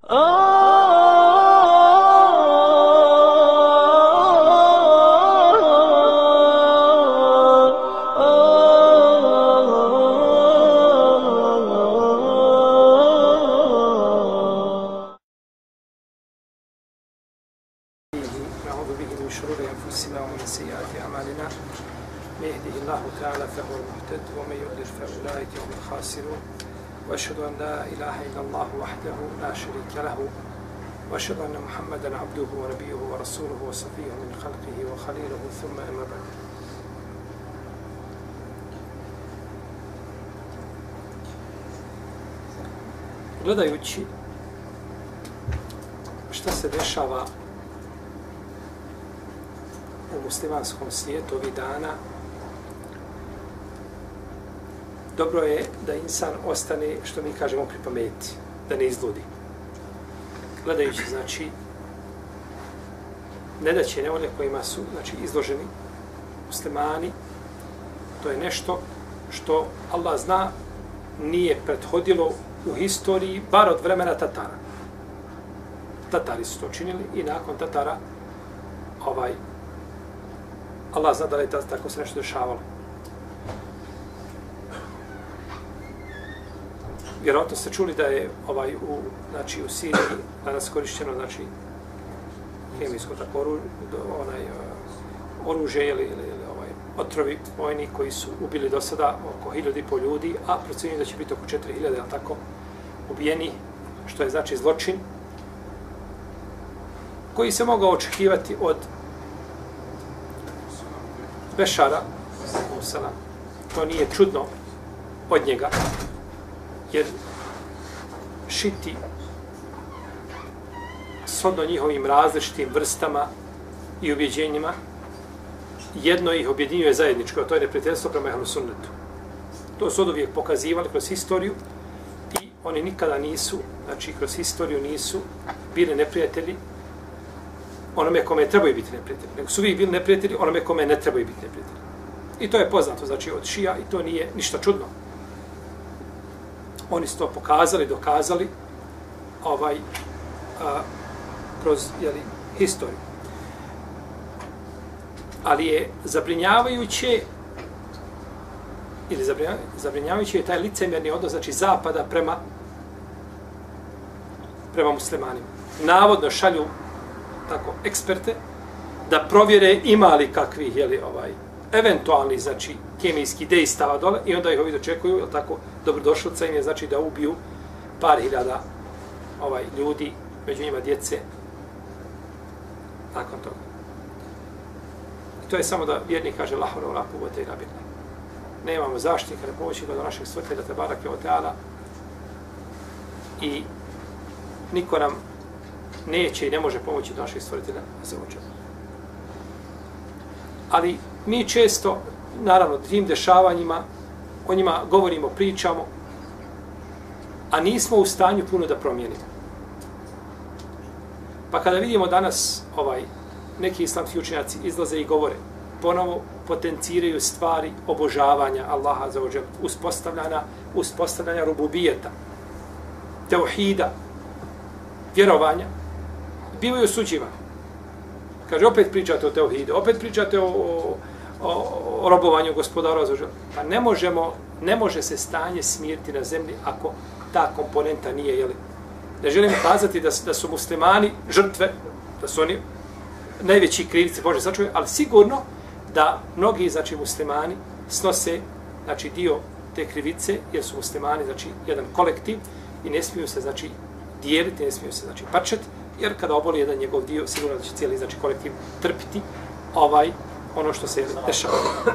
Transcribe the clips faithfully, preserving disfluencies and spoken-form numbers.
نعوذ به من شرور أنفسنا ومن سيئات أعمالنا من يهده الله تعالى فهو المهتد ومن يضلل فأولئك هم الخاسرون وأشهد أن لا إله إلا الله وحده لا شريك له وأشهد أن محمدا عبده ونبيه ورسوله وصفيه من خلقه وخليله ثم أما بعد. Gledajući šta se dešava u muslimanskom svijetu ovih dana, dobro je da insan ostane, što mi kažemo, pri pameti, da ne izludi. Gledajući, znači, nedaće nevolje kojima su, znači, izloženi muslimani, to je nešto što Allah zna nije prethodilo u historiji, bar od vremena Tatara. Tatari su to činili i nakon Tatara ovaj, Allah zna da li je tako se nešto dešavalo. Vjerojatno ste čuli da je ovaj u znači u Siriji danas korišteno znači hemijsko tako oružje, onaj uh, oružje ili, ili, ili ovaj otrovi vojni koji su ubili do sada oko hiljadu i pol ljudi, a procjenjuju da će biti oko četiri hiljade, al tako, ubijeni, što je znači zločin koji se mogao očekivati od Bešara, to nije čudno od njega, jer šiti shodno njihovim različitim vrstama i ubjeđenjima, jedno ih objedinjuje zajedničko, a to je neprijateljstvo prema ehlu sunnetu. To su od uvijek pokazivali kroz historiju i oni nikada nisu, znači kroz historiju nisu bili neprijatelji onome kome trebaju biti neprijatelji, nego su uvijek bili neprijatelji onome kome ne trebaju biti neprijatelji. I to je poznato, znači, od šija i to nije ništa čudno. Oni su to pokazali, dokazali ovaj, a, kroz jeli, historiju. Ali je zabrinjavajuće ili zabrinjavajuće je taj licemjerni odnos, znači, zapada prema prema muslimanima. Navodno šalju tako eksperte da provjere ima li kakvih jeli, ovaj, eventualni, znači, kemijski dejstava dole i onda ih ovi dočekuju, jel tako, dobrodošlica im je, znači, da ubiju par hiljada ovaj, ljudi, među njima djece, nakon toga. I to je samo da vjernik kaže lahore u laku vote i nabirne. Nemamo zaštitnika, ne pomoći do našeg stvrtelja te barake o teala i niko nam neće i ne može pomoći do naših stvoritelja za očeva. Ali mi često, naravno, tim dešavanjima, o njima govorimo, pričamo, a nismo u stanju puno da promijenimo. Pa kada vidimo danas ovaj, neki islamski učenjaci izlaze i govore, ponovo potenciraju stvari obožavanja Allaha za očeva, uspostavljanja, uspostavljanja rububijeta, teuhida, vjerovanja, bivaju osuđivani. Kaže, opet pričate o teuhidu, opet pričate o, o, o, o robovanju gospodara. Pa ne možemo, ne može se stanje smiriti na zemlji ako ta komponenta nije, jeli. Ne želim kazati da, da su muslimani žrtve, da su oni najveći krivci, Bože sačuvaj, ali sigurno da mnogi, znači, muslimani snose, znači, dio te krivice, jer su muslimani, znači, jedan kolektiv i ne smiju se, znači, dijeliti, ne smiju se, znači, parčati, jer kada oboli jedan njegov dio, sigurno da će cijeli, znači, kolektiv trpiti ovaj, ono što se dešava.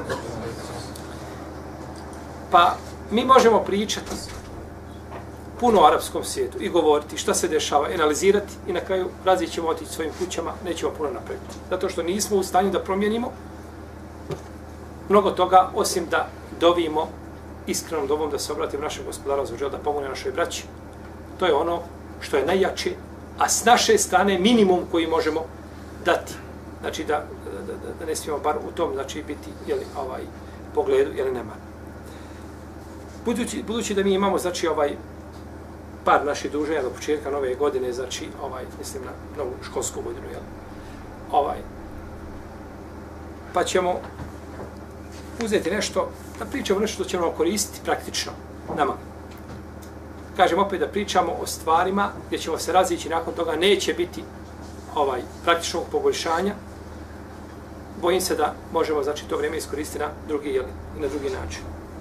Pa mi možemo pričati puno o arapskom svijetu i govoriti šta se dešava, analizirati i na kraju različit ćemo otići svojim kućama, nećemo puno napraviti. Zato što nismo u stanju da promijenimo mnogo toga, osim da dovimo iskrenom dovom da se obratimo našem gospodaru za da pomogne našoj braći. To je ono što je najjače, a s naše strane minimum koji možemo dati. Znači da, da, da, da ne smijemo bar u tom, znači, biti, jeli, ovaj, pogledu, jeli nema. Budući, budući da mi imamo, znači, ovaj, par naših druženja do početka nove godine, znači, ovaj, mislim na novu školsku godinu, jel? Ovaj. Pa ćemo uzeti nešto, da pričamo nešto što će nam koristiti praktično nama. Kažem opet da pričamo o stvarima gdje ćemo se razići, nakon toga neće biti ovaj praktičnog poboljšanja. Bojim se da možemo, znači, to vrijeme iskoristiti na drugi, jel, na drugi način.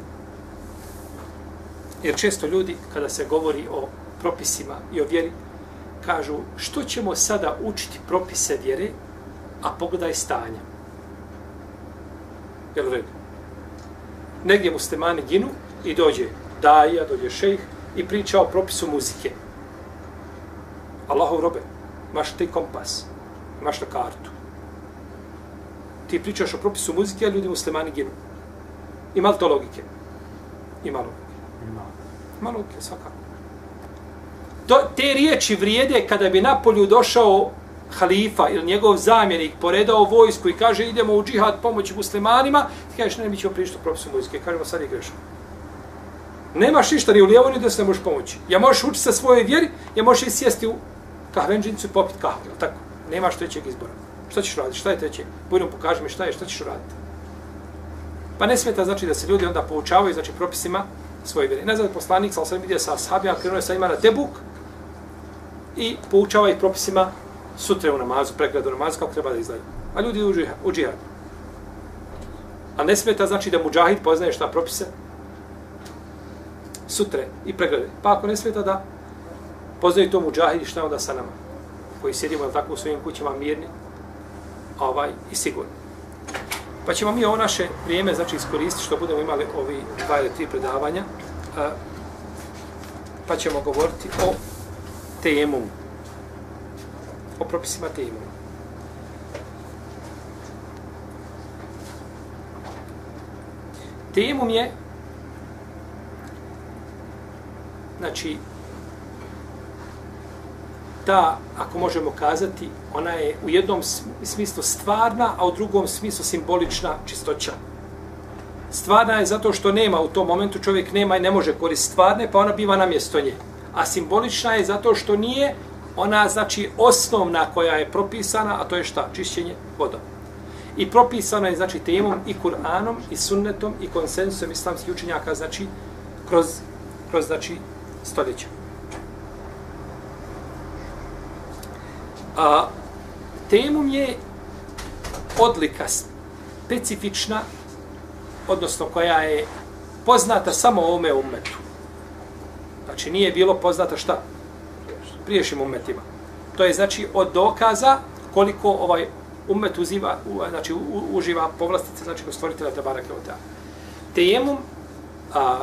Jer često ljudi, kada se govori o propisima i o vjeri, kažu što ćemo sada učiti propise vjere, a pogledaj stanje. Jel u redu? Negdje muslimani ginu i dođe daja, dođe šejh i priča o propisu muzike. Allahov robe, imaš ti kompas, imaš na kartu. Ti pričaš o propisu muzike, a ljudi muslimani ginu. Ima li to logike? Ima logike. Ima logike, svakako. To, te riječi vrijede kada bi napolju došao halifa ili njegov zamjenik, poredao vojsku i kaže idemo u džihad pomoći muslimanima, ti kažeš ne, mi ćemo pričati o propisu muzike. Kažemo sad je grešno. Nemaš ništa ni u lijevo ni da se ne možeš pomoći. Ja možeš učiti sa svojoj vjeri, ja možeš i sjesti u kahvenđinicu i popiti kahvu. Tako, nemaš trećeg izbora. Šta ćeš raditi? Šta je treće? Budem pokaži mi šta je, šta ćeš raditi. Pa ne smeta znači da se ljudi onda poučavaju znači propisima svoje vjere. Ne znam, poslanik sam sam vidio sa ashabima, krenuo je sa njima na Tebuk i poučava ih propisima sutre u namazu, pregledu namazu, kako treba da izgleda. A ljudi idu u džihad. A ne smeta znači da muđahid poznaje šta propise sutre i preglede. Pa ako ne smeta da poznaju to muđahidi, šta onda sa nama, koji sjedimo tako u svojim kućama mirni, ovaj, i sigurni. Pa ćemo mi ovo naše vrijeme znači iskoristiti što budemo imali ovi dva ili tri predavanja, a, pa ćemo govoriti o tejemumu, o propisima tejemuma. Tejemum je, znači, ta, ako možemo kazati, ona je u jednom smislu stvarna, a u drugom smislu simbolična čistoća. Stvarna je zato što nema u tom momentu, čovjek nema i ne može koristiti stvarne, pa ona biva na mjesto nje. A simbolična je zato što nije ona, znači, osnovna koja je propisana, a to je šta? Čišćenje vodom. I propisano je, znači, temom i Kur'anom, i sunnetom, i konsensusom islamskih učenjaka, znači, kroz, kroz znači, stoljeća. A, temum je odlika specifična, odnosno koja je poznata samo ovome ummetu. Znači nije bilo poznata šta? Priješnjim ummetima. To je znači od dokaza koliko ovaj ummet uziva, znači u, uživa povlastice, znači kod stvoritelja Tebareke ve Teala. Temum, a,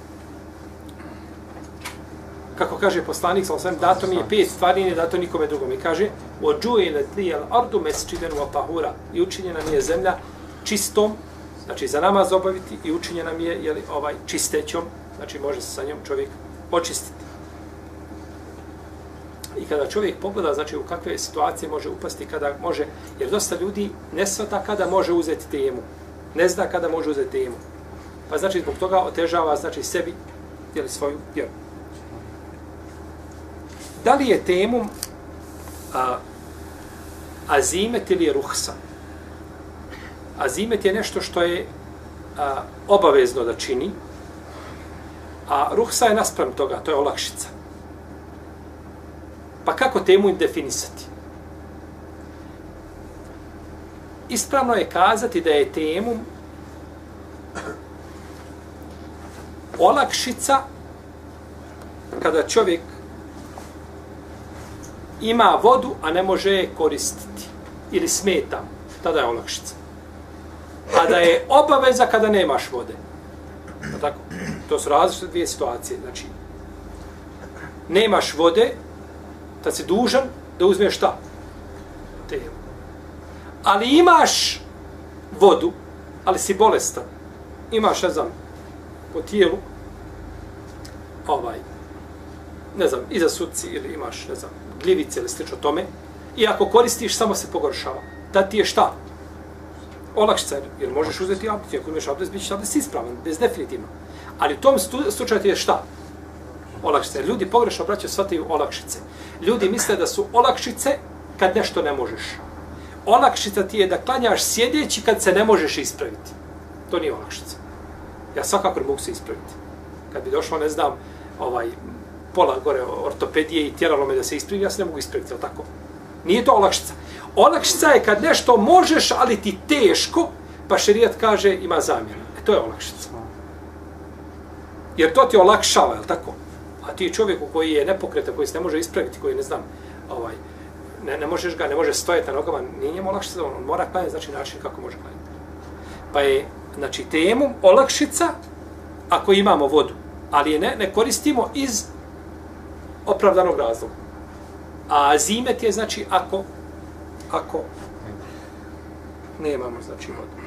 kako kaže poslanik, sa osvijem, dato mi je pet stvari, nije dato nikome drugom. I kaže, ođujelet lijel ardu mesčiden wa tahura. I učinjena mi je zemlja čistom, znači za namaz obaviti, i učinjena mi je, jeli, ovaj, čistećom, znači može se sa njom čovjek očistiti. I kada čovjek pogleda, znači u kakve situacije može upasti, kada može, jer dosta ljudi ne svata kada može uzeti temu, ne zna kada može uzeti temu. Pa znači zbog toga otežava, znači sebi, jeli, svoju vjeru. Da li je temum a, azimet ili je ruhsa? Azimet je nešto što je a, obavezno da čini, a ruhsa je naspram toga, to je olakšica. Pa kako temum definisati? Ispravno je kazati da je temum olakšica kada čovjek ima vodu, a ne može je koristiti. Ili smeta, tada je olakšica. A da je obaveza kada nemaš vode. Tako? To su različite dvije situacije. Znači, nemaš vode, tad si dužan da uzmeš šta? Temu. Ali imaš vodu, ali si bolestan. Imaš, ne znam, po tijelu, ovaj, ne znam, iza suci ili imaš, ne znam, gljivice ili slično tome, i ako koristiš, samo se pogoršava. Da ti je šta? Olakšica, jer možeš uzeti abdest, ako imaš abdest, bit će abdest ispravan, bez definitivno. Ali u tom slučaju ti je šta? olakšice. Ljudi pogrešno braćo shvataju olakšice. Ljudi misle da su olakšice kad nešto ne možeš. Olakšica ti je da klanjaš sjedeći kad se ne možeš ispraviti. To nije olakšica. Ja svakako ne mogu se ispraviti. Kad bi došlo, ne znam, ovaj, pola gore ortopedije i tjeralo me da se ispravi, ja se ne mogu ispraviti, tako? Nije to olakšica. Olakšica je kad nešto možeš, ali ti teško, pa šerijat kaže ima zamjenu. E, to je olakšica. Jer to ti olakšava, je tako? A ti čovjeku koji je nepokretan, koji se ne može ispraviti, koji ne znam, ovaj, ne, ne možeš ga, ne može stojati na nogama, nije njemu olakšica, on mora klanjati, znači način kako može klanjati. Pa je, znači, temom olakšica ako imamo vodu, ali je ne, ne koristimo iz opravdanog razloga. A zimet je, znači, ako, ako nemamo, znači, vodu.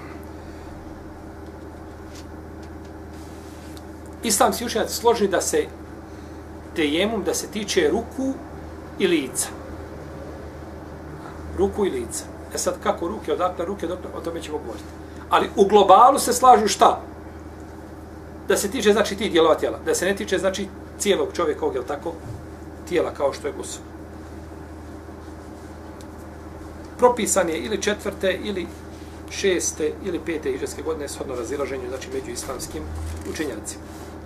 Islamski učenjaci složni da se tejemum, da se tiče ruku i lica. Ruku i lica. E sad, kako ruke, odakle ruke, odakle, o tome ćemo govoriti. Ali u globalu se slažu šta? Da se tiče, znači, tih dijelova tijela. Da se ne tiče, znači, cijelog čovjekovog, jel tako, tijela kao što je gusul. Propisan je ili četvrte, ili šeste, ili pete hidžretske godine shodno razilaženju, znači, među islamskim učenjacima.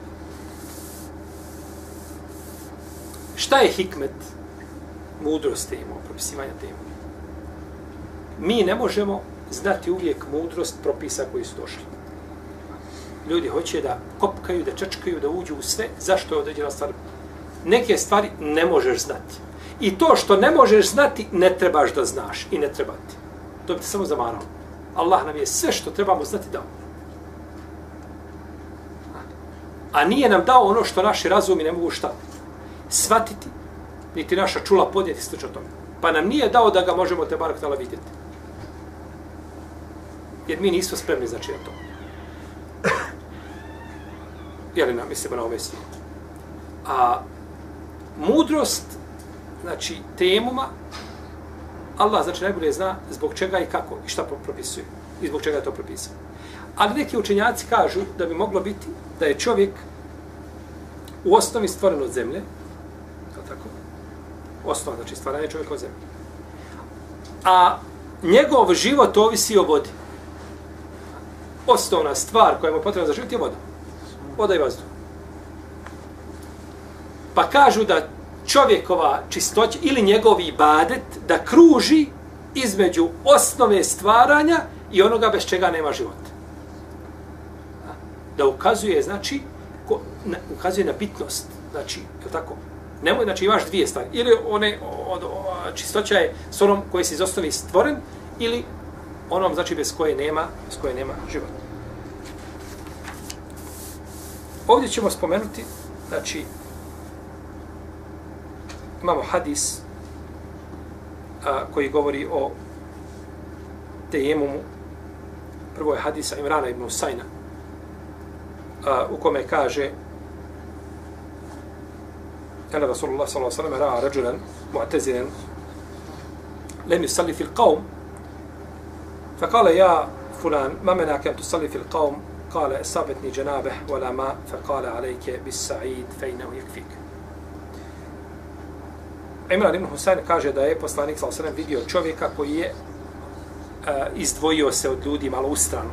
Šta je hikmet? Mudrost temu, propisivanja temu. Mi ne možemo znati uvijek mudrost propisa koji su došli. Ljudi hoće da kopkaju, da čečkaju, da uđu u sve. Zašto je određena stvar? Neke stvari ne možeš znati. I to što ne možeš znati, ne trebaš da znaš i ne treba ti. To bi te samo zamarao. Allah nam je sve što trebamo znati dao. A nije nam dao ono što naši razumi ne mogu šta shvatiti, niti naša čula podnijeti slično tome. Pa nam nije dao da ga možemo te barak tala vidjeti. Jer mi nismo spremni, znači, na to. Jeli nam, mislimo na ove stvari. A mudrost, znači, temuma, Allah, znači, najbolje zna zbog čega i kako i šta propisuje. I zbog čega je to propisao. Ali neki učenjaci kažu da bi moglo biti da je čovjek u osnovi stvoren od zemlje, tako? Osnova, znači, stvaranje čovjeka od zemlje. A njegov život ovisi o vodi. Osnovna stvar koja mu potrebna za život je voda. Voda i vazduh. Pa kažu da čovjekova čistoća ili njegov ibadet da kruži između osnove stvaranja i onoga bez čega nema života. Da ukazuje, znači, ko, na, ukazuje na bitnost. Znači, je tako? Nemoj, znači, imaš dvije stvari. Ili one, od, od, čistoća je s onom koji se iz osnovi stvoren, ili onom, znači, bez koje nema, bez koje nema života. Ovdje ćemo spomenuti, znači, imamo hadis a, koji govori o tejemumu. Prvo je hadisa Imrana ibn Husajna, a, u kome kaže Ana Rasulullah sallallahu alejhi ve sellem ra'a rajulan mu'tazilan lam yusalli fil qawm فقال يا فلان ما منعك أن تصلي في القوم قال أصابتني جنابه ولا ماء فقال عليك بالسعيد فإنه يكفيك. Imran ibn Husayn kaže da je poslanik sallallahu alejhi ve sellem vidio čovjeka koji je uh, izdvojio se od ljudi malo u stranu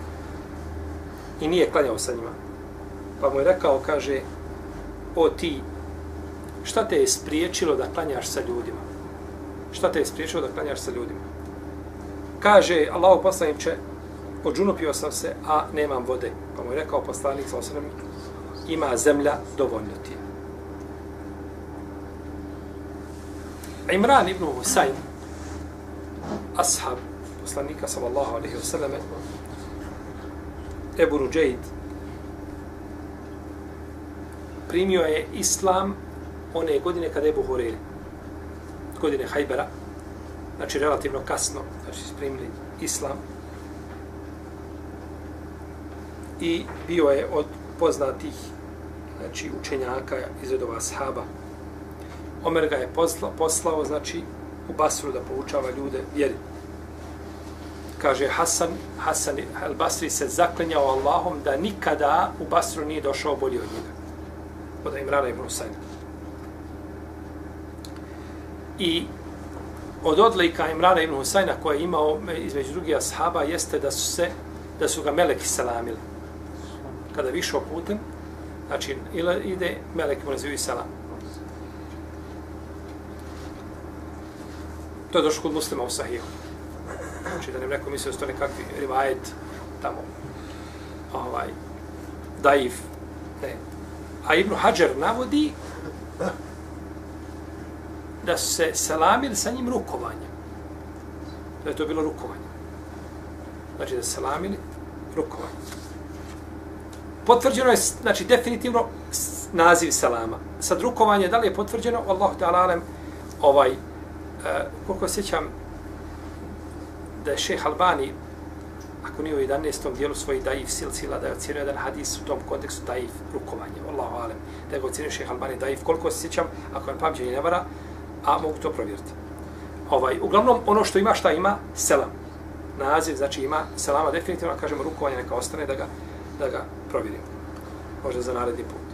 i nije klanjao sa njima. Pa mu je rekao, kaže, o ti, šta te je spriječilo da klanjaš sa ljudima? Šta te je spriječilo da klanjaš sa ljudima? Kaže, Allahu poslaniče, odžunupio sam se, a nemam vode. Pa mu je rekao poslanik sallallahu alejhi ve sellem, ima zemlja, dovoljno ti. Imran ibn Husayn, ashab poslanika sallallahu alejhi ve selleme, Ebu Ruđejd, primio je islam one godine kada je Ebu Hureyre, godine Hajbera, znači relativno kasno, znači primili islam. I bio je od poznatih, znači, učenjaka iz redova ashaba. Omer ga je poslao, poslao, znači, u Basru da poučava ljude vjeri. Kaže Hasan, Hasan al-Basri se zaklinjao Allahom da nikada u Basru nije došao bolji od njega. od Imrana ibn Husajna. I od odlika Imrana ibn Husajna koje je imao između drugih ashaba jeste da su se da su ga meleki selamili. Kada je išao putem, znači ide meleki mu nazivaju selam. To je došlo kod Muslima u Sahihu. Znači da ne neko mislio da su to nekakvi rivajet tamo ovaj daif. Ne. A Ibn Hajar navodi da su se selamili sa njim rukovanjem. Da je to bilo rukovanje. Znači da se selamili rukovanjem. Potvrđeno je, znači definitivno naziv selama. Sad rukovanje, da li je potvrđeno? Allahu ta'ala alem, ovaj, uh, koliko sjećam da je šejh Albani, ako nije u jedanaestom dijelu svojih daif silsila, da je ocijenio jedan hadis u tom kontekstu daif rukovanje. Allahu alem, da je ga ocijenio šejh Albani daif. Koliko se sjećam, ako me pamćenje ne vara, a mogu to provjeriti. Ovaj, uglavnom, ono što ima, šta ima? Selam. Naziv, znači ima selama definitivno, kažemo rukovanje, neka ostane da ga, da ga provjerimo. Možda za naredni put.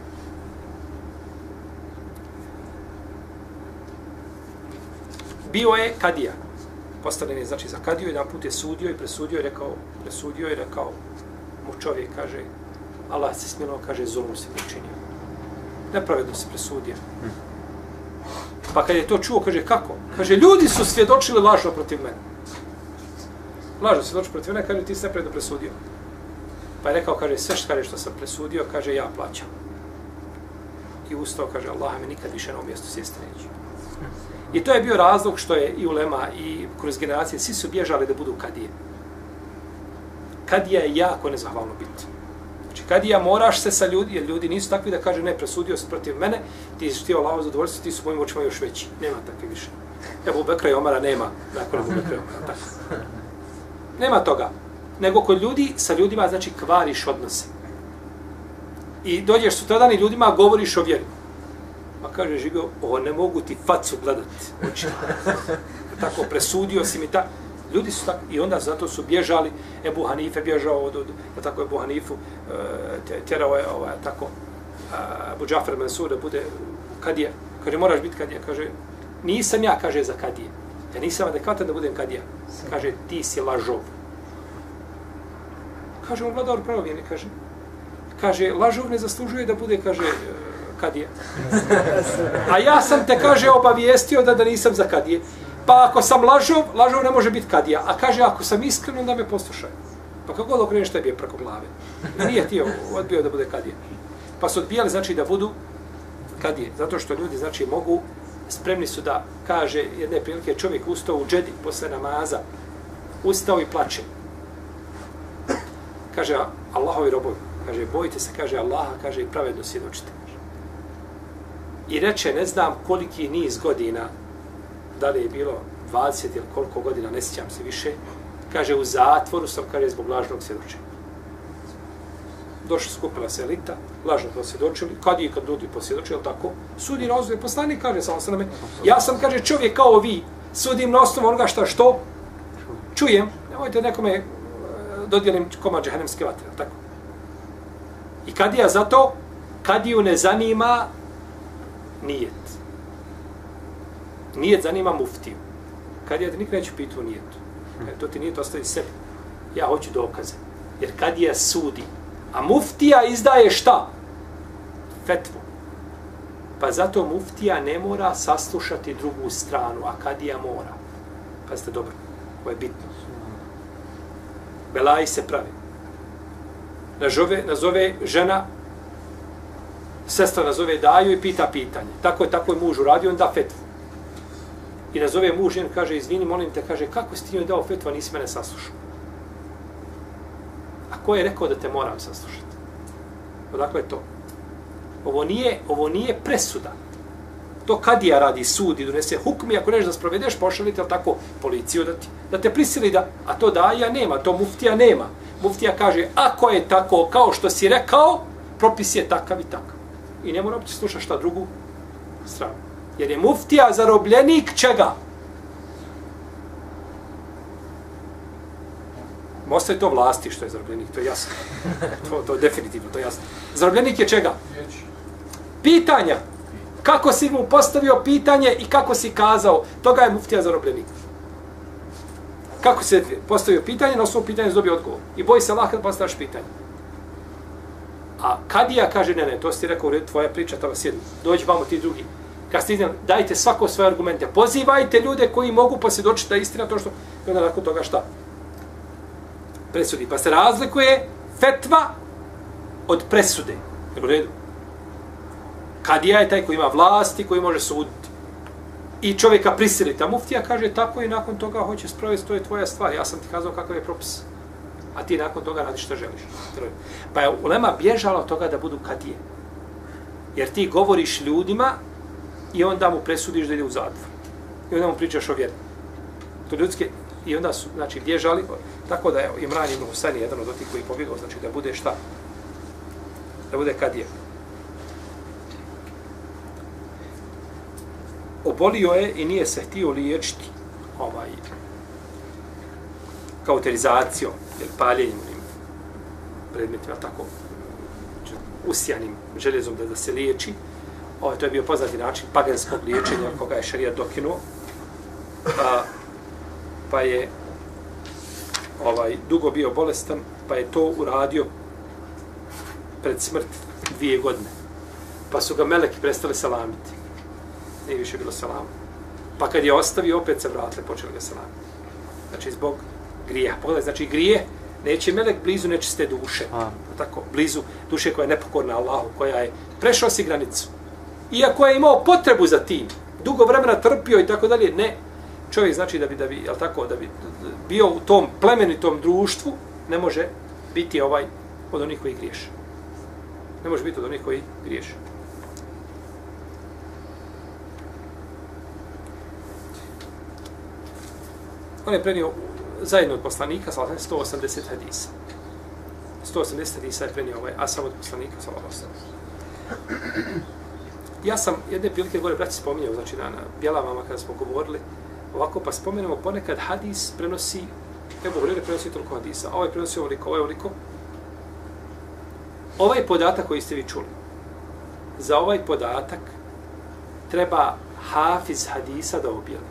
Bio je kadija. Postavljen je, znači, za kadiju, jedan put je sudio i presudio i rekao, presudio i rekao mu čovjek, kaže, Allah se smilo, kaže, zulmu se učinio. Nepravedno se presudio. Pa kad je to čuo, kaže, kako? Kaže, ljudi su svjedočili lažno protiv mene. Lažno svjedočili protiv mene, kaže, ti si nepravedno presudio. Pa je rekao, kaže, sve što, kaže, što sam presudio, kaže, ja plaćam. I ustao, kaže, Allah me nikad više na ovom mjestu sjesti neće. I to je bio razlog što je i ulema i kroz generacije, svi su bježali da budu kadije. Kadija je jako nezahvalno biti. Znači, kadija moraš se sa ljudi, jer ljudi nisu takvi da kaže, ne, presudio se protiv mene, ti si htio Allahovo zadovoljstvo, ti su mojim očima još veći. Nema takvi više. Ebu Bekra i Omara nema, nakon Ebu Bekra i Omara. Tako. Nema toga. Nego kod ljudi, sa ljudima, znači, kvariš odnose. I dođeš sutradan i ljudima govoriš o vjeri. Pa kaže, živio, ovo ne mogu ti facu gledati. Oči. Tako, presudio si mi ta... Ljudi su tako, i onda zato su bježali, Ebu Hanife bježao od, od tako Ebu Hanifu, tjerao je, ovaj, tako, Abu Džafer Mansur da bude kadija. Kaže, moraš biti kadija. Kaže, nisam ja, kaže, za kadije. Ja nisam adekvatan da budem kadija. Kaže, ti si lažov. Kaže, on vladar pravovjeni, kaže. Kaže, lažov ne zaslužuje da bude, kaže, kadija. A ja sam te, kaže, obavijestio da, da nisam za kadije. Pa ako sam lažov, lažov ne može biti kadija. A kaže, ako sam iskren, onda me poslušaj. Pa kako god okreneš, tebi je preko glave. Nije ti odbio da bude kadija. Pa su odbijali, znači, da budu kadije. Zato što ljudi, znači, mogu, spremni su da, kaže, jedne prilike, čovjek ustao u džedi posle namaza, ustao i plače. Kaže, Allahovi robovi, kaže, bojite se, kaže, Allaha, kaže, i pravedno svjedočite. I reče, ne znam koliki niz godina, da li je bilo dvadeset ili koliko godina, ne sjećam se više, kaže, u zatvoru sam, kaže, zbog lažnog svjedočenja. Došla, skupila se elita, lažno posvjedočili, kad je kad ljudi posvjedočili, tako, sudi na osnovu, poslanik kaže, samo se na me, ja sam, kaže, čovjek kao vi, sudim na osnovu onoga šta što, čujem, nemojte nekome dodijelim komad džehennemske vatre, tako. I kadija zato, kadiju ne zanima nijet. Nijet zanima muftiju. Kadija te nikad neće pitu o nijetu. Kad to ti nijet ostavi sebi. Ja hoću dokaze. Jer kadija sudi. A muftija izdaje šta? Fetvu. Pa zato muftija ne mora saslušati drugu stranu, a kadija mora. Pazite dobro, ovo je bitno. Belaji se pravi. Nazove, nazove žena, sestra nazove daju i pita pitanje. Tako je, tako je muž uradio, on da fetvu. I nazove muž, on kaže, izvini, molim te, kaže, kako si ti joj dao fetvu, a nisi mene saslušao? A ko je rekao da te moram saslušati? Odakle je to? Ovo nije, ovo nije presuda. To kadija radi, sudi, donese hukmi, ako nešto da sprovedeš, pošalite, ali tako, policiju da, ti, da te prisili da, a to daja nema, to muftija nema. Muftija kaže, ako je tako, kao što si rekao, propis je takav i takav. I ne mora uopće slušati šta drugu stranu. Jer je muftija zarobljenik čega? Ostaje to vlasti što je zarobljenik, to je jasno. To, to je definitivno, to je jasno. Zarobljenik je čega? Pitanja. Kako si mu postavio pitanje i kako si kazao, toga je muftija zarobljenik. Kako se postavio pitanje, na osnovu pitanja dobio odgovor. I boji se Allah kad postaviš pitanje. A kadija kaže, ne, ne, to si ti rekao, tvoja priča, tamo sjedi. Dođi vamo ti drugi. Kad ste iznijeli, dajte svako svoje argumente. Pozivajte ljude koji mogu posvjedočiti da je istina to što... I onda nakon toga šta? Presudi. Pa se razlikuje fetva od presude. Jer u redu. Kadija je taj koji ima vlasti, koji može suditi. I čovjeka prisiliti. A muftija kaže tako i nakon toga hoće sprovesti, to je tvoja stvar. Ja sam ti kazao kakav je propis. A ti nakon toga radiš što želiš. Pa je ulema bježala od toga da budu kadije. Jer ti govoriš ljudima i onda mu presudiš da ide u zatvor. I onda mu pričaš o vjeri. To ljudske, i onda su, znači, bježali. Tako da je Imran ibn Husayn jedan od tih koji pobjegao, znači da bude šta? Da bude kadije. Obolio je i nije se htio liječiti ovaj, kauterizacijom, jer paljenjem predmetima tako usijanim željezom da, da se liječi. Ovaj, to je bio poznati način paganskog liječenja koga je šarijat dokinuo. Pa, pa je ovaj, dugo bio bolestan, pa je to uradio pred smrt dvije godine. Pa su ga meleki prestali salamiti. Nije više bilo salama. Pa kad je ostavio, opet se vratili, počeli ga salamiti. Znači, zbog grijeha. Pogledaj, znači, grije neće melek blizu nečiste duše. A. Tako, blizu duše koja je nepokorna Allahu, koja je prešao si granicu. Iako je imao potrebu za tim, dugo vremena trpio i tako dalje, ne. Čovjek znači da bi, da bi, jel tako, da bi bio u tom plemenitom društvu, ne može biti ovaj od onih koji griješe. Ne može biti od onih koji griješe. On je prenio zajedno od poslanika, sto osamdeset hadisa. sto osamdeset hadisa je prenio ovaj, a sam od poslanika, sallallahu alejhi ve sellem. Ja sam jedne prilike gore, braći, spominjao, znači na, na Bjelavama kada smo govorili, ovako pa spomenemo ponekad hadis prenosi, Ebu Hurajra prenosi toliko hadisa, a ovaj prenosi ovoliko, ovaj ovoliko. Ovaj podatak koji ste vi čuli, za ovaj podatak treba hafiz hadisa da objeli.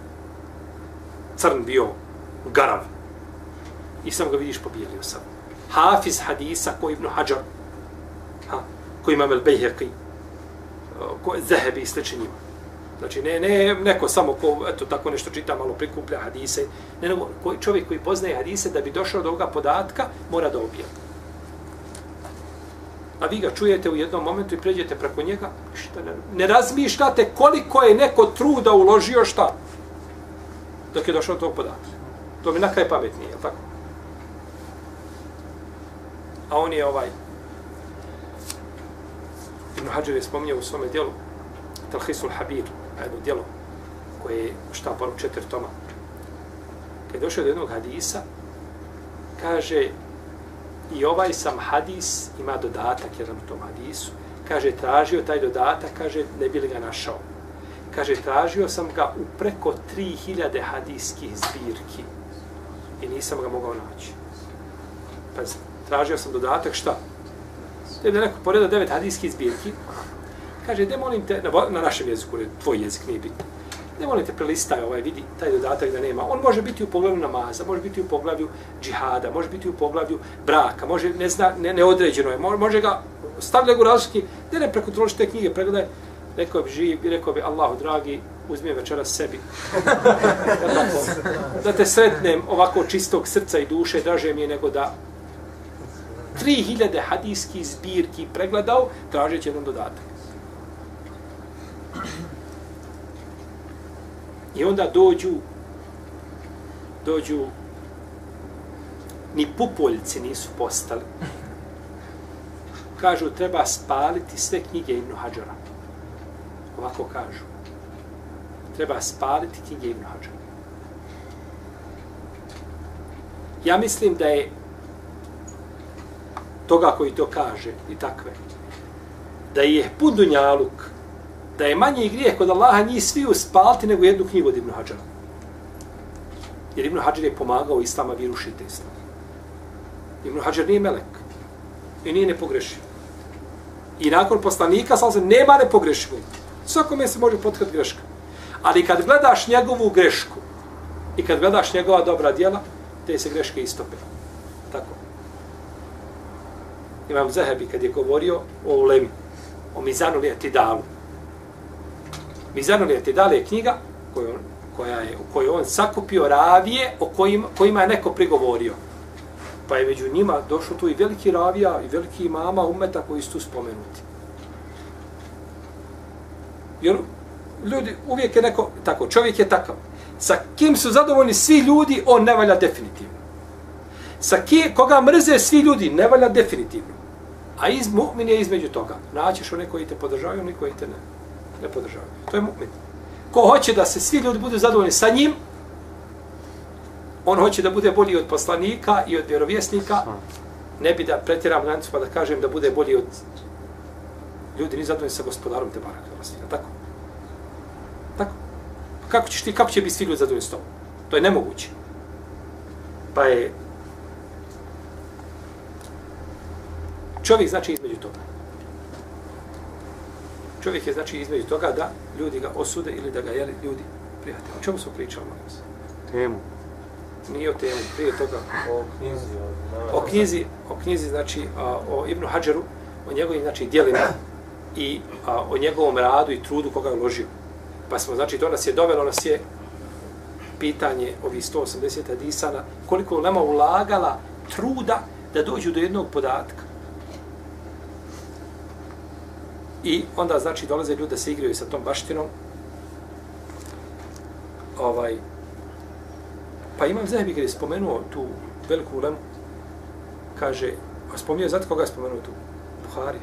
Crn bio, garav. I sam ga vidiš pobijelio sam. Hafiz hadisa ko Ibn Hajar, ha, ko Imam el-Bejheqi, ko Zehebi i slični njima. Znači, ne, ne neko samo ko, eto, tako nešto čita, malo prikuplja hadise. Ne, ne, ko, čovjek koji poznaje hadise, da bi došao do ovoga podatka, mora da objeli. A vi ga čujete u jednom momentu i pređete preko njega, šta ne, ne razmišljate koliko je neko truda uložio šta dok je došao do tog podatka. To mi nakaj pametnije, je li tako? A on je ovaj Ibn Hajar je spominjao u svome dijelu Talhisul Habir, jedno dijelo koje je štampano u četiri toma. Kad je došao do jednog hadisa, kaže i ovaj sam hadis ima dodatak jedan u tom hadisu. Kaže, tražio taj dodatak, kaže, ne bi li ga našao. Kaže, tražio sam ga u preko tri hiljade hadijskih zbirki i nisam ga mogao naći. Pa tražio sam dodatak, šta? Da je neko poredao devet hadijskih zbirki. Kaže, ne molim te, na, na našem jeziku, tvoj jezik nije bitno. Ne molim te, prelistaj ovaj, vidi taj dodatak da nema. On može biti u poglavlju namaza, može biti u poglavlju džihada, može biti u poglavlju braka, može, ne zna, ne, neodređeno je, može ga, stavlja ga u različiti, ne ne prekontroliš te knjige, pregledaj, rekao bi živ i rekao bi Allahu dragi, uzmi večeras sebi. Da te sretnem ovako čistog srca i duše, draže mi je nego da tri hiljade hadijskih zbirki pregledao, tražeći jedan dodatak. I onda dođu, dođu, ni pupoljci nisu postali. Kažu, treba spaliti sve knjige Ibn Hadžara. Ovako kažu. Treba spaliti knjige Ibn Hadžara. Ja mislim da je toga koji to kaže i takve, da je pun dunjaluk, da je manji grijeh kod Allaha njih svi uspaliti nego jednu knjigu od Ibn Hadžara. Jer Ibn Hadžar je pomagao Islama, vi rušite Islam. Ibn Hadžar nije melek i nije nepogrešio. I nakon poslanika, sallallahu alejhi ve sellem, nema nepogrešivog. Svakome se može potkrati greška. Ali kad gledaš njegovu grešku i kad gledaš njegova dobra djela, te se greške istope. Tako. Imam Zehebi kad je govorio o ulemi, o Mizanu l-i'tidalu. Mizanu l-i'tidal je knjiga koju on, koja je, u kojoj on sakupio ravije o kojima, kojima je neko prigovorio. Pa je među njima došlo tu i veliki ravija i veliki imama umeta koji su tu spomenuti. Jer ljudi, uvijek je neko, tako, čovjek je takav. Sa kim su zadovoljni svi ljudi, on ne valja definitivno. Sa kim, koga mrze svi ljudi, ne valja definitivno. A iz, mu'min je između toga. Naćeš one koji te podržavaju, oni koji te ne, ne podržavaju. To je mu'min. Ko hoće da se svi ljudi budu zadovoljni sa njim, on hoće da bude bolji od poslanika i od vjerovjesnika, ne bi da pretjeram granicu pa da kažem da bude bolji od ljudi, ni zadovoljni sa gospodarom te baraka. Tako? Tako? Kako ćeš ti, kako će biti svi ljudi zadovoljni s tobom? To je nemoguće. Pa je čovjek znači između toga. Čovjek je znači između toga da ljudi ga osude ili da ga jeli ljudi prijatelji. O čemu smo pričali? Temu. Nije o temu, prije toga. O knjizi. O knjizi, o knjizi znači a, o Ibnu Hadžeru, o njegovim znači djelima i a, o njegovom radu i trudu koga je uložio. Pa smo, znači, to nas je dovelo, nas je pitanje ovih sto osamdeset hadisana, koliko ulema ulagala truda da dođu do jednog podatka. I onda, znači, dolaze ljudi da se igraju sa tom baštinom. Ovaj, pa Imam Zehebi kad je spomenuo tu veliku ulemu, kaže, a spomenuo, znate koga je spomenuo tu? Buharija.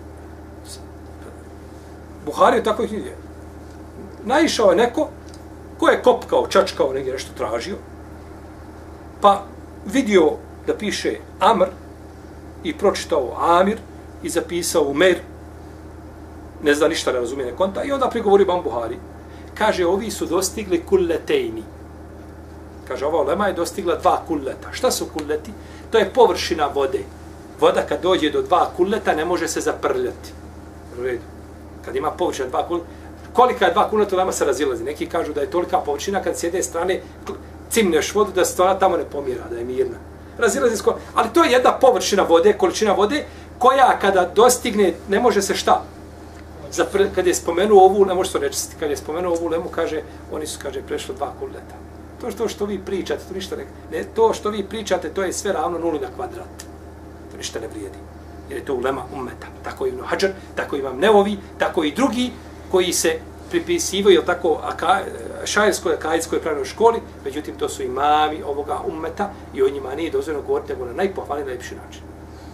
Buharija tako ih nije. Naišao je neko ko je kopkao, čačkao, negdje nešto tražio, pa vidio da piše Amr i pročitao Amir i zapisao Umer, ne zna ništa, ne razumije, ne konta, i onda prigovori Imam Buhari. Kaže, ovi su dostigli kulletejni. Kaže, ova ulema je dostigla dva kulleta. Šta su kulleti? To je površina vode. Voda kad dođe do dva kulleta ne može se zaprljati. U redu. Kad ima površina dva kulleta, kolika je dva kulleta, ulema se razilazi. Neki kažu da je tolika površina kad s jedne strane cimneš vodu da se ona tamo ne pomjera, da je mirna. Razilazi se, ali to je jedna površina vode, količina vode, koja kada dostigne, ne može se šta? Zapr kad je spomenuo ovu, ne može se nečistiti, kad je spomenuo ovu ulemu, kaže, oni su, kaže, prešli dva kulleta. To što, što vi pričate, to ništa ne, ne, to što vi pričate, to je sve ravno nuli na kvadrat. To ništa ne vrijedi. Jer je to ulema ummeta. Tako i Ibn Hadžar, tako Imam Nevovi, tako i drugi koji se pripisivaju tako aka, šajerskoj, akajskoj pravnoj školi, međutim to su imami ovoga ummeta i o njima nije dozvoljeno govoriti nego na najpohvalniji, najljepši način.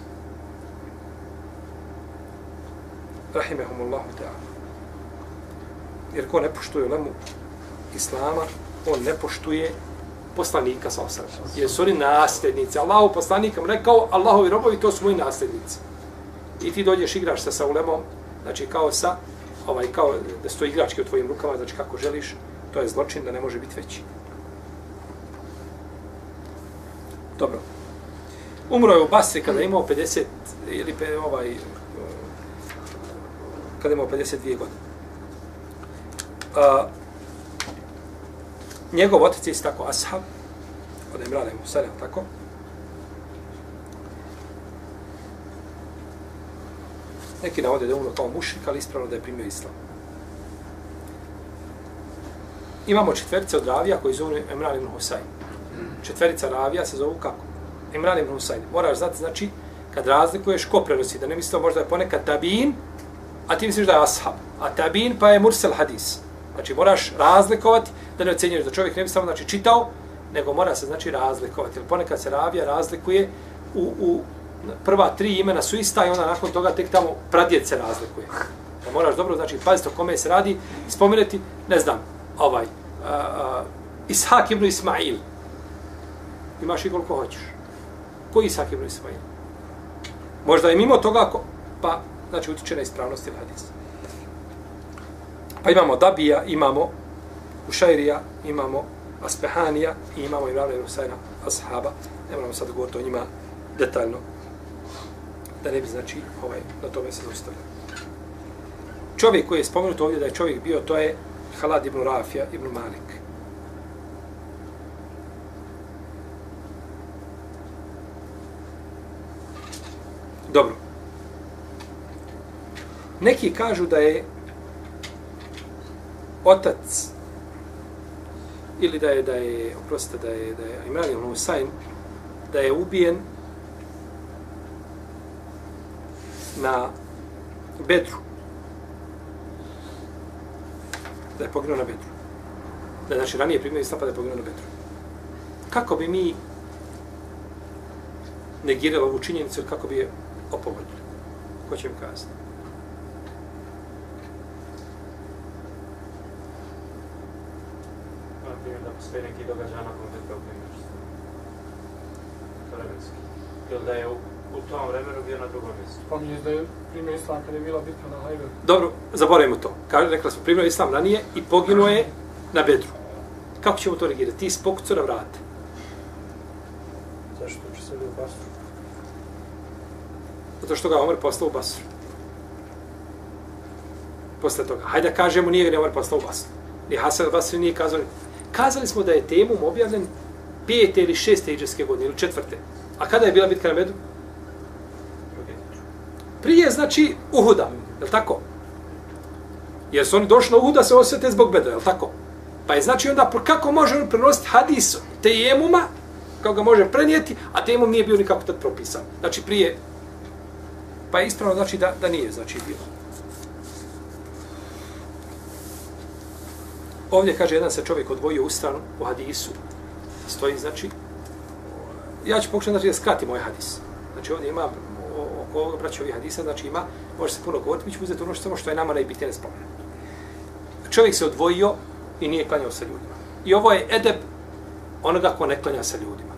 Rahimehumullahu ta'ala. Jer ko ne poštuje ulemu Islama, on ne poštuje poslanika sa osam. Jer su oni nasljednici. Allahu poslanikam rekao, Allahovi robovi, to su moji nasljednici. I ti dođeš, igraš se sa ulemom, znači kao sa, ovaj, kao da stoji igračke u tvojim rukama, znači kako želiš, to je zločin da ne može biti veći. Dobro. Umro je u Basri kada je imao pedeset, ili pe, ovaj, kada je imao pedeset dvije godine. A, njegov otac je isto tako ashab, od Imrana ibn Husaina, tako. Neki navode da je umro kao mušrik, ali ispravno da je primio islam. Imamo četverice od ravija koji zovu Imran ibn Husain. Četverica ravija se zovu kako? Imran ibn Husain. Moraš znati, znači, kad razlikuješ ko prenosi, da ne mislimo možda je ponekad tabin, a ti misliš da je ashab. A tabin pa je mursel hadis. Znači, moraš razlikovati, da ne ocenjuješ da čovjek ne bi samo znači, čitao, nego mora se znači razlikovati. Jer ponekad se ravija razlikuje u, u prva tri imena su ista i onda nakon toga tek tamo pradjed se razlikuje. Pa moraš dobro, znači, paziti o kome se radi, spomenuti, ne znam, ovaj, uh, uh, Ishak ibn Ismail. Imaš i koliko hoćeš. Koji Ishak ibn Ismail? Možda je mimo toga, pa, znači, utiče na ispravnost ili hadis. Pa imamo Dabija, imamo Ušajrija, imamo Aspehanija i imamo Imrana ibn Husaina, ashaba. Ne moramo sad govoriti o njima detaljno. da ne bi, znači, ovaj, na tome se zaustavljao. Čovjek koji je spomenut ovdje da je čovjek bio, to je Halad ibn Rafija ibn Malik. Dobro. Neki kažu da je otac ili da je, da je, oprostite, da je, da je Imran ibn Husayn, da je ubijen na Bedru. Da je poginuo na Bedru. Da je, znači, ranije primio islam pa da je poginuo na Bedru. Kako bi mi negirali ovu činjenicu ili kako bi je opovrgli? Ko će mi kazati? Na primjer, da postoji neki događaj nakon Bedra u primjeru. Vremenski. Ili da je u, u tom vremenu bio na drugom mjestu. Spominješ da je primio islam kada je bila bitka na Hajberu. Dobro, zaboravimo to. Kaže, rekla smo, primio islam ranije i poginuo je na Bedru. Kako ćemo to negirati? Ti spokucu na vrate. Zašto će se u Basru? Zato što ga Omer poslao u Basru. Posle toga. Hajde da kažemo, nije ga ni Omer poslao u Basru. Ni Hasan al-Basri nije kazao. Kazali smo da je Temum objavljen pete ili šeste hidžrske godine, ili četvrte. A kada je bila bitka na Bedru? Prije, znači, Uhuda, je li tako? Jer su oni došli na Uhuda se osvete zbog Bedra, je li tako? Pa je znači onda, kako može on prenositi hadis Tejemuma, kako ga može prenijeti, a Tejemum nije bio nikako tad propisan. Znači, prije, pa je ispravno znači da, da nije, znači, bilo. Ovdje, kaže, jedan se čovjek odvojio u stranu u hadisu. Stoji, znači, ja ću pokušati, znači, da skratim ovaj hadis. Znači, ovdje ima, oko ovoga braća ovih hadisa, znači ima, može se puno govoriti, mi ćemo uzeti ono što, što je nama najbitnije spomenuti. Čovjek se odvojio i nije klanjao sa ljudima. I ovo je edeb onoga ko ne klanja sa ljudima.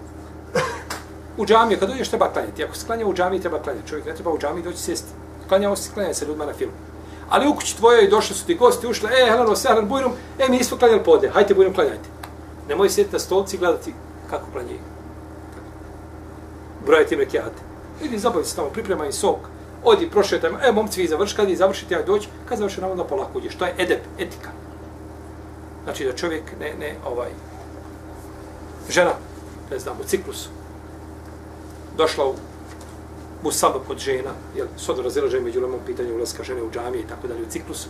U džamiju, kad dođeš, treba klanjati. Ako se klanja u džamiji, treba klanjati. Čovjek ne treba u džamiji doći sjesti. Klanjao si, klanja sa ljudima na filmu. Ali u kući tvojoj došli su ti gosti, ušli, e, helano, sehlan, bujrum, e, mi nismo klanjali podne, hajte bujrum, klanjajte. Nemoj sjediti na stolci i gledati kako klanjaju. Brojati im rekiate. Idi zabavi se tamo, pripremaj sok, odi, prošetaj, e, momci, vi završi, kad vi završite, ja doći, kad završi, navodno polako uđeš. To je edep, etika. Znači da čovjek ne, ne, ovaj, žena, ne znam, u ciklusu, došla u Musaba kod žena, jer su od razilaženja među lemom pitanju ulaska žene u džamije i tako dalje, u ciklusu.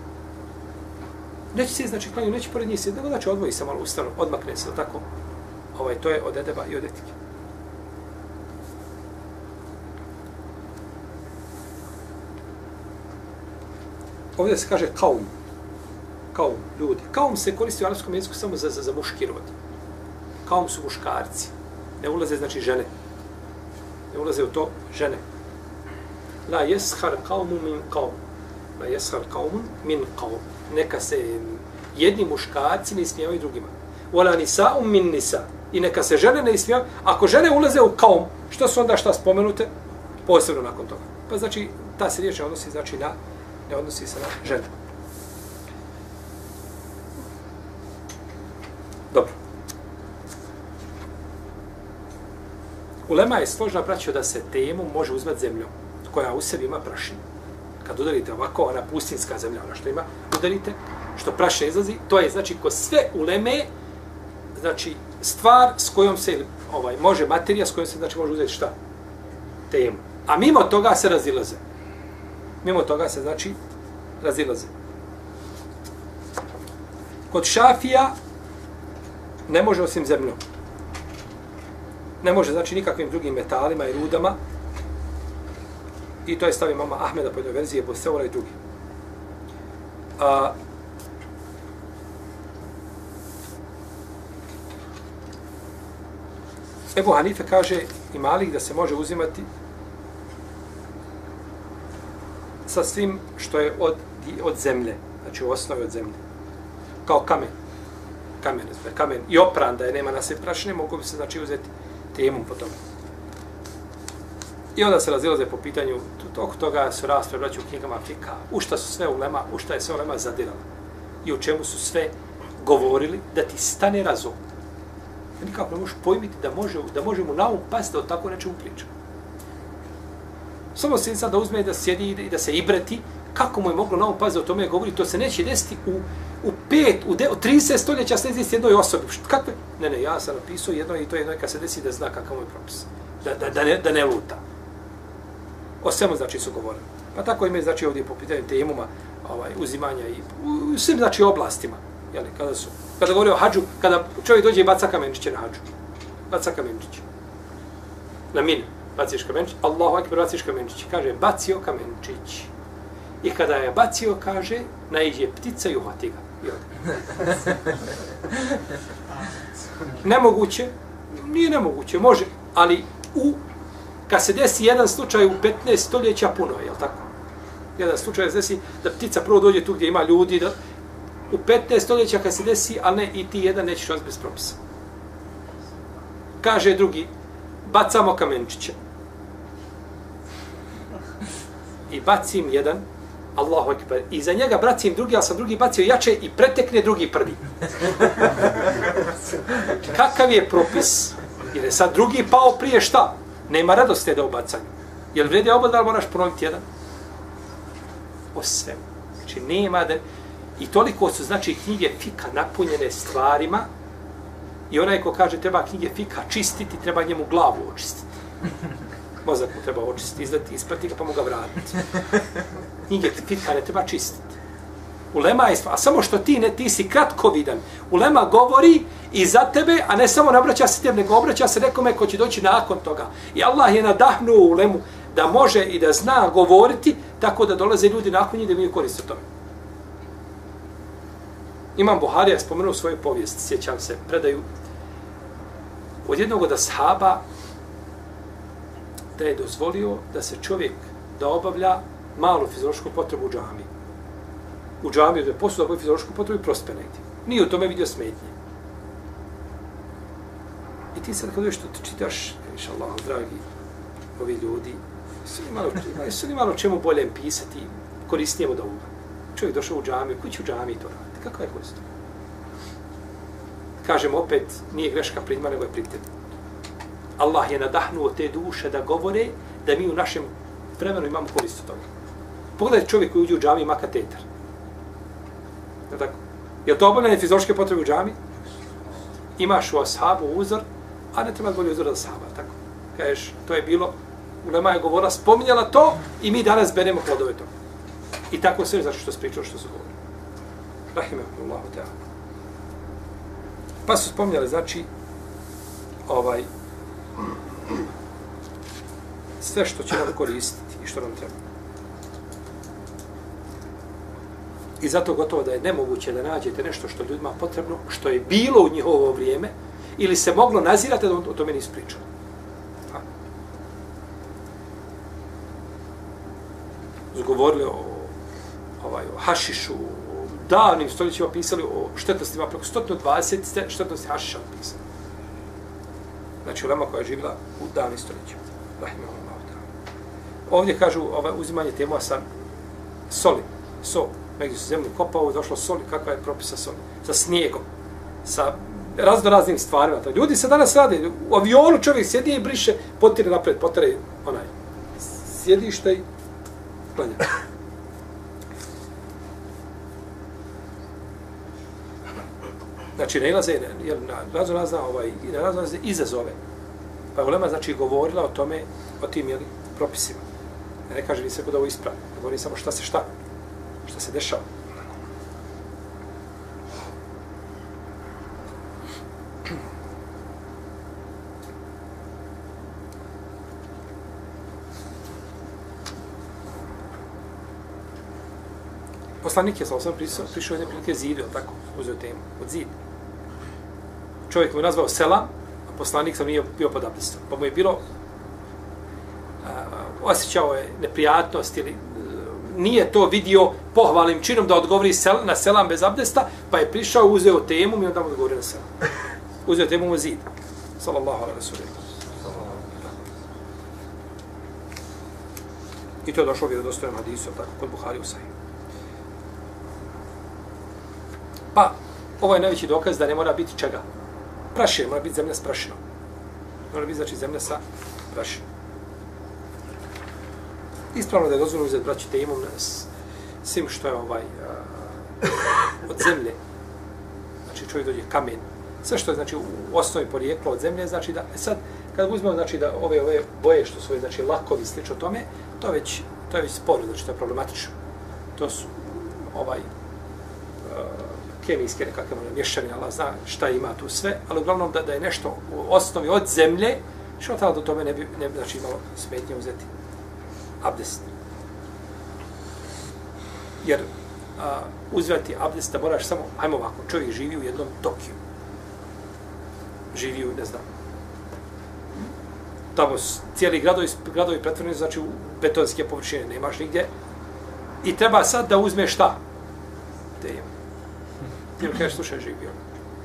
Neće se, znači, klanju, neće pored njih se, nego znači odvoji se malo u stranu, odmakne se, tako. Ovaj, to je od edeba i od etike. Ovdje se kaže kaum. Kaum, ljudi. Kaum se koristi u arapskom jeziku samo za, za, za muški rod. Kaum su muškarci. Ne ulaze, znači, žene. Ne ulaze u to žene. La yeshar qaumun min qaum. La yeshar qaumun min qaum. Neka se jedni muškarci ne ismijavaju drugima. Wala nisa'um min nisa. I neka se žene ne ismijavaju. Ako žene ulaze u kaum, što su onda šta spomenute? Posebno nakon toga. Pa znači, ta se riječ ne odnosi, znači, na, ne odnosi se na žene. Dobro. Ulema je složna, braćo, da se temu može uzmati zemljom koja u sebi ima prašinu. Kad udarite ovako, ona pustinska zemlja, ona što ima, udarite, što prašina izlazi, to je, znači, ko sve uleme, znači, stvar s kojom se, ovaj, može materija, s kojom se, znači, može uzeti šta? Temu. A mimo toga se razilaze. Mimo toga se, znači, razilaze. Kod šafija ne može osim zemljom. Ne može, znači, nikakvim drugim metalima i rudama. I to je stavi mama Ahmeda po jednoj verziji, Ebu Seura i drugi. A, Ebu Hanife kaže i Malik da se može uzimati sa svim što je od, od zemlje. Znači u osnovi od zemlje. Kao kamen. Kamen, kamen. I opran da je nema na sve prašine, mogu bi se, znači, uzeti temom po tome. I onda se razilaze po pitanju tog toga su rasprave braći u knjigama fika. U šta su sve ulema, u šta je sve ulema zadirala. I u čemu su sve govorili da ti stane razum. Nikako ne možeš pojmiti da može, da može mu na um pasti da o tako nečemu priča. Samo se sad da uzme da sjedi i da se ibreti, kako mu je moglo na ovom pazi o tome govori, to se neće desiti u, u pet, u, de, u trideset stoljeća se desiti jednoj osobi. Kakve? Ne, ne, ja sam napisao jedno i to je jednoj kad se desi da zna kakav mu je propis. Da, da, da, ne, da ne luta. O svemu znači su govorili. Pa tako imaju znači ovdje po pitanju temuma, ovaj, uzimanja i u, u svim znači oblastima. Jeli, kada su, kada govori o hađu, kada čovjek dođe i baca kamenčiće na hađu. Baca kamenčiće. Na min. Baciš kamenčić. Allahu akbar, baciš kamenčić. Kaže, bacio kamenčić. I kada je bacio, kaže, naiđe ptica i uhvati ga. I ode. Nemoguće. Nije nemoguće. Može. Ali u, kad se desi jedan slučaj u petnaest stoljeća, puno je, jel tako? Jedan slučaj se desi da ptica prvo dođe tu gdje ima ljudi, da, u petnaest stoljeća kad se desi, ali ne, i ti jedan nećeš vas bez propisa. Kaže drugi, bacamo kamenčiće. I bacim jedan, Allahu ekber, i za njega bacim drugi, ali sam drugi bacio jače i pretekne drugi prvi. Kakav je propis? Jer je sad drugi pao prije šta? Nema radosti da u bacanju. Jel vrede oba da li moraš ponoviti jedan? O svemu. Znači nema da... I toliko su, znači, knjige fika napunjene stvarima i onaj ko kaže treba knjige fika čistiti, treba njemu glavu očistiti. Mozak mu treba očistiti, izdati, isprati ga pa mu ga vratiti. Knjige fika ne treba čistiti. Ulema je, a samo što ti ne, ti si kratkovidan. Ulema govori i za tebe, a ne samo nabraća se tebi, nego obraća se nekome ko će doći nakon toga. I Allah je nadahnuo ulemu da može i da zna govoriti tako da dolaze ljudi nakon njih da imaju korist od tome. Imam Buharija spomenuo svoju povijest, sjećam se, predaju od jednog od ashaba da je dozvolio da se čovjek da obavlja malu fiziološku potrebu u džami. U džami da je posuda obavlja fiziološku potrebu i prospe negdje. Nije u tome vidio smetnje. I ti sad kad uvijek što ti čitaš, inša Allah, dragi, ovi ljudi, su li malo, su li malo čemu bolje pisati, korisnijemo da ovoga. Čovjek došao u džamiju, kući u džamiji to radi. Kakva je korist? Kažem opet, nije greška pred njima, nego je pred tebi. Allah je nadahnuo te duše da govore da mi u našem vremenu imamo korist od toga. Pogledajte čovjek koji uđe u džamiju ima katetar. Je tako? Je li to obavljanje fiziološke potrebe u džamiji? Imaš u ashabu uzor, a ne treba bolje uzor od ashaba. Tako? Kažeš, to je bilo, ulema je govorila, spominjala to i mi danas beremo plodove toga. I tako sve, znači što se pričao, što su govorili. Rahimahullahu ta'ala. Pa su spominjali, znači, ovaj, sve što će nam koristiti i što nam treba. I zato gotovo da je nemoguće da nađete nešto što ljudima potrebno, što je bilo u njihovo vrijeme, ili se moglo nazirati da o tome nisu pričali. Zgovorili o, ovaj, o hašišu, o davnim stoljećima pisali o štetnostima, preko sto dvadeset štetnosti hašiša pisali. Znači, ulema koja je živjela u davnim stoljećima. Ovdje kažu ovaj, uzimanje tema sa soli, sol. Negdje su zemlju kopao, došlo soli, kakva je propisa soli, sa snijegom, sa razno raznim stvarima. Ljudi se danas rade, u avionu čovjek sjedi i briše, potire napred, potire onaj sjedište i klanja. Znači, nailaze na razno razna, ovaj, na razno razne izazove. Pa ulema, znači, govorila o tome, o tim, jeli, propisima. Ne kaže ni se kod ovo ispravi, ne govori samo šta se šta. Šta se dešava. Poslanik je sa osam prišao jedne prilike zidu, tako, uzeo temu, od zid. Čovjek mu je nazvao selam, a poslanik sam nije bio pod abdestom. Pa mu je bilo, a, osjećao je neprijatnost ili nije to vidio pohvalnim činom da odgovori sel, na selam bez abdesta, pa je prišao, uzeo temu i onda mu odgovorio na selam. Uzeo temu u zid. Sallallahu alaihi wa sallam. I to je došlo vjerodostojnom hadisu, tako, kod Buhari u Sahih. Pa, ovo je najveći dokaz da ne mora biti čega. Prašina, mora biti zemlja s prašinom. Mora biti, znači, zemlja sa prašinom. Ispravno da je dozvoljeno uzeti braći tejemom s svim što je ovaj a, od zemlje. Znači čovjek dođe kamen. Sve što je znači u osnovi porijeklo od zemlje, znači da sad kad uzmemo znači da ove ove boje što su znači lakovi slično tome, to već to je već sporo, znači to je problematično. To su ovaj uh, kemijske nekakve mješavine, Allah zna šta ima tu sve, ali uglavnom da, da je nešto u osnovi od zemlje, što tada do tome ne bi, ne bi znači, imalo smetnje uzeti abdest. Jer uh, uzvati abdest da moraš samo, hajmo ovako, čovjek živi u jednom Tokiju. Živi u, ne znam, tamo cijeli gradovi, gradovi pretvoreni, znači u betonske površine, nemaš nigdje. I treba sad da uzme šta? Tejemom. Ti mu kažeš, slušaj, živi on.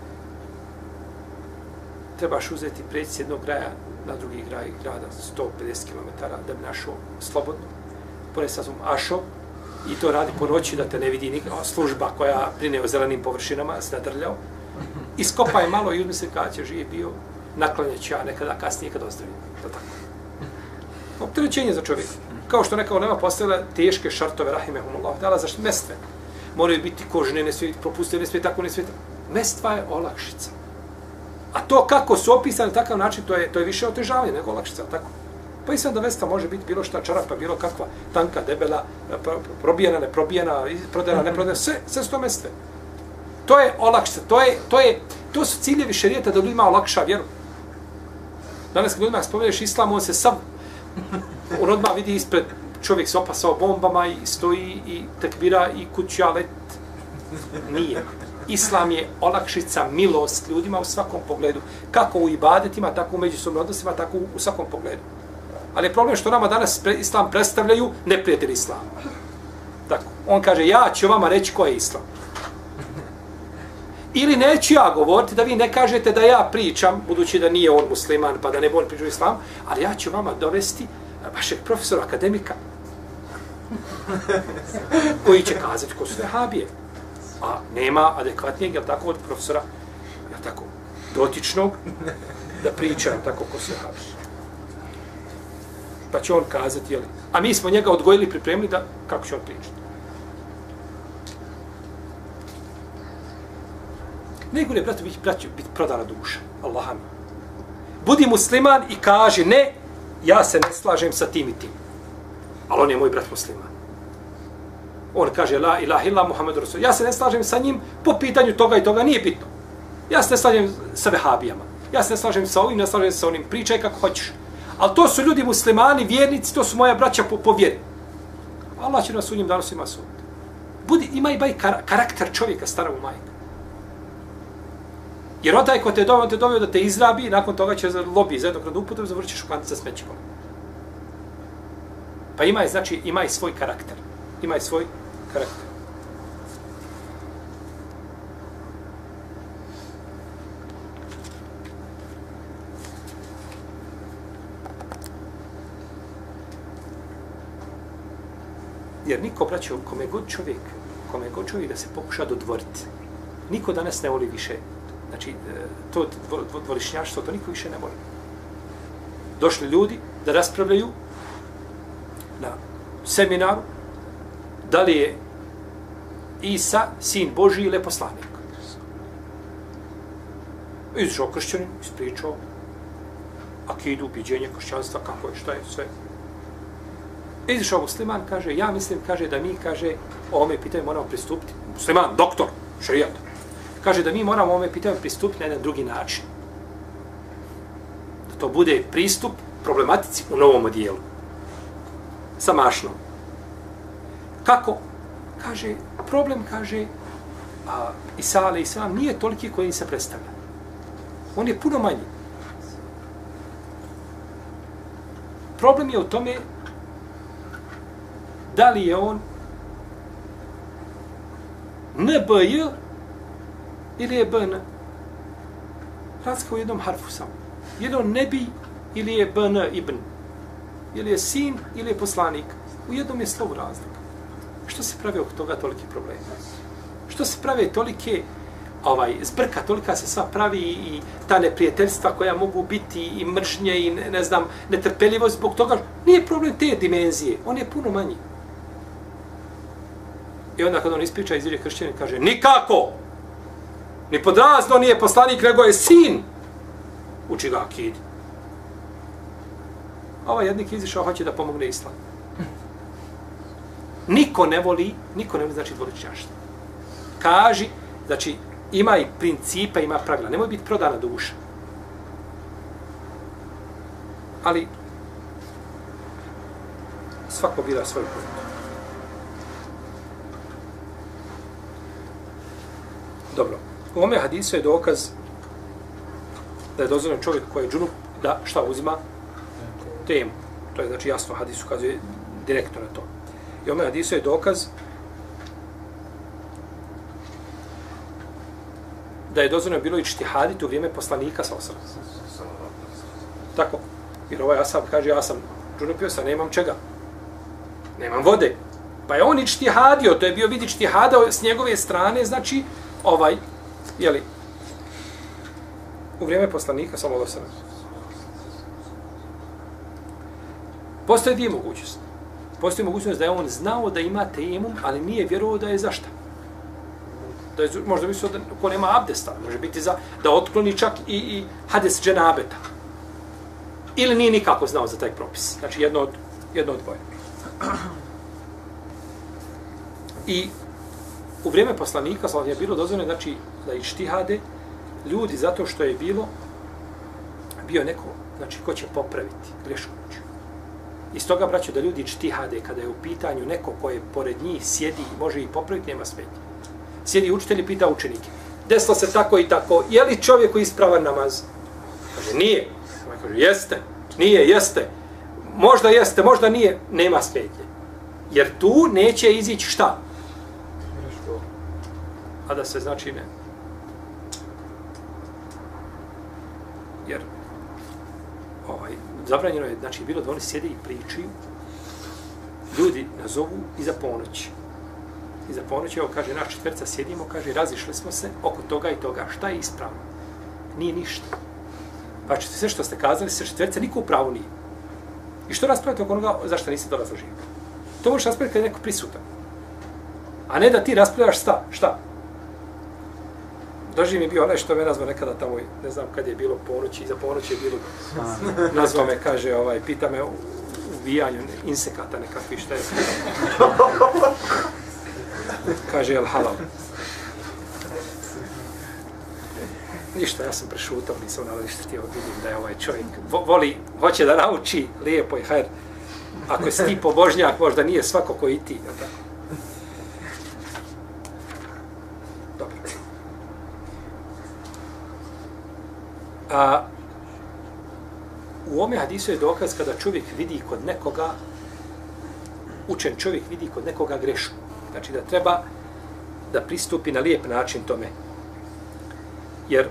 Trebaš uzeti preći s jednog kraja na drugi kraj grada, sto pedeset kilometara, da bi našao slobodno. Ponesa sam ašo i to radi po noći da te ne vidi nikakva služba koja brine o zelenim površinama, se nadrljao. Iskopaj malo i uzmi se kada će živi bio, naklanjać ja nekada kasnije kad ozdravim. To tako. Opterećenje za čovjeka. Kao što neka ulema postavila teške šartove, rahimehumullah, dala za mestve. Moraju biti kožne, ne smije biti propustiti, ne smije tako, ne smije tako. Mestva je olakšica. A to kako su opisane na takav način, to je, to je više otežavanje nego olakšica, tako. Pa i sam da mestva može biti bilo šta čarapa, bilo kakva tanka, debela, probijena, ne probijena, prodana, ne prodana, sve, sve su to mestve. To je olakšica, to je, to je, to su ciljevi šerijata da ljudima olakša vjeru. Danas kad ljudima spomeneš islam, on se sam on odmah vidi ispred čovjek se opasao bombama i stoji i tekbira i kuća let. Nije. Islam je olakšica, milost ljudima u svakom pogledu. Kako u ibadetima, tako u međusobnim odnosima, tako u svakom pogledu. Ali je problem što nama danas islam predstavljaju neprijatelj islama. Tako. On kaže, ja ću vama reći ko je islam. Ili neću ja govoriti da vi ne kažete da ja pričam, budući da nije on musliman, pa da ne on priča islam, ali ja ću vama dovesti vašeg profesora, akademika, koji će kazati ko su vehabije. A nema adekvatnijeg, jel tako, od profesora, jel tako, dotičnog, da priča, jel tako, ko su vehabije. Pa će on kazati, jel, a mi smo njega odgojili, pripremili da, kako će on pričati. Nego je, brate, biti, brate, biti prodana duša. Allaha mi. Budi musliman i kaže, ne, ja se ne slažem sa tim i tim. Ali on je moj brat musliman. On kaže, la ilaha illa Muhammedu Rasul. Ja se ne slažem sa njim po pitanju toga i toga, nije bitno. Ja se ne slažem sa vehabijama. Ja se ne slažem sa ovim, ne slažem sa onim. Pričaj kako hoćeš. Ali to su ljudi muslimani, vjernici, to su moja braća po, po vjeri. Allah će nas u njim danas ima sud. Budi, ima i baj kar, karakter čovjeka, starovu majka. Jer onaj ko te doveo, te doveo da te izrabi, nakon toga će lobi za jednokratnu upotrebu, zavrćiš u kanti sa smećikom. Pa ima je, znači, ima i svoj karakter. Ima i svoj karakter. Jer niko, braćo, kome god čovjek, kome god čovjek da se pokuša dodvoriti, niko danas ne voli više. Znači, to dvolišnjaštvo, to niko više ne voli. Došli ljudi da raspravljaju na seminaru da li je Isa sin Božji ili poslanik. Izišao kršćanin, ispričao akidu, ubiđenje kršćanstva, kako je, šta je, sve. Izišao musliman, kaže, ja mislim, kaže, da mi, kaže, o ovome pitanju moramo pristupiti. Musliman, doktor, šerijat. Kaže da mi moramo ovome pitanju pristupiti na jedan drugi način. Da to bude pristup problematici u novom odijelu. Sa mašnom. Kako? Kaže, problem, kaže, a, Isa, ale Isa, nije toliki koji se predstavlja. On je puno manji. Problem je u tome da li je on N B J ili je B N. Razlika u jednom harfu samo. Jedan nebi ili je B N ibn. Ili je sin ili je poslanik. U jednom je slovu razlika. Što se pravi oko toga toliki problema? Što se prave tolike ovaj, zbrka, tolika se sva pravi i ta neprijateljstva koja mogu biti i mržnje i ne, ne znam, netrpeljivost zbog toga, nije problem te dimenzije, on je puno manji. I onda kad on ispriča, izađe kršćanin i kaže, nikako! Ni podrazno nije poslanik, nego je sin! Uči ga akid. A ovaj jednik izišao, hoće da pomogne islam. Niko ne voli, niko ne voli znači dvoličnjaštvo. Kaži, znači, ima i principa, ima pravila. Nemoj biti prodana duša. Ali, svako bira svoj put. Dobro. U ovome hadisu je dokaz da je dozvoljeno čovjek koji je džunup da šta uzima? Temu. To je znači jasno, hadis ukazuje direktno na to. I ovome hadisu je dokaz da je dozvoljeno bilo i čtihaditi u vrijeme poslanika sa osam. Tako. Jer ovaj asab kaže, ja sam džunupio sa, nemam čega. Nemam vode. Pa je on i čtihadio, to je bio vidi čtihada s njegove strane, znači, ovaj, jeli, u vrijeme poslanika sa osam. Postoje dvije mogućnosti. Postoji mogućnost da je on znao da ima tejemum, ali nije vjerovao da je za šta. Da je, možda mislio da ko nema abdesta, može biti za da otkloni čak i, i hades dženabeta. Ili nije nikako znao za taj propis. Znači jedno od, jedno od dvoje. I u vrijeme poslanika sallallahu je bilo dozvoljeno znači da ištihade ljudi zato što je bilo bio neko, znači ko će popraviti grešku. I stoga, braćo, da ljudi čtihade kada je u pitanju neko ko je pored njih sjedi i može ih popraviti, nema smetnje. Sjedi učitelj i pita učenike. Desilo se tako i tako. Je li čovjeku ispravan namaz? Kaže, nije. Kaže, jeste. Nije, jeste. Možda jeste, možda nije. Nema smetnje. Jer tu neće izići šta? A da se znači ne. Jer ovaj, zabranjeno je, znači, bilo da oni sjede i pričaju, ljudi nazovu iza ponoći. Iza ponoći, evo, kaže, naš četverca sjedimo, kaže, razišli smo se oko toga i toga. Šta je ispravno? Nije ništa. Pa ćete sve što ste kazali, sve četverca, niko u pravu nije. I što raspravite oko onoga, zašto niste to razložili? To možeš raspraviti kada je neko prisutan. A ne da ti raspravljaš šta? Šta? Doživ mi bio onaj što me nazva nekada tamo, ne znam kad je bilo ponoći, iza ponoći je bilo, nazva me, kaže, ovaj, pita me u ubijanju insekata nekakvi, šta je. Kaže, jel halal? Ništa, ja sam prešutao, nisam ono ništa htio, vidim da je ovaj čovjek voli, hoće da nauči, lijepo je, hajr. Ako si ti pobožnjak, možda nije svako ko i ti, jel tako? Dobro. A, u ome hadisu je dokaz kada čovjek vidi kod nekoga, učen čovjek vidi kod nekoga grešku. Znači da treba da pristupi na lijep način tome. Jer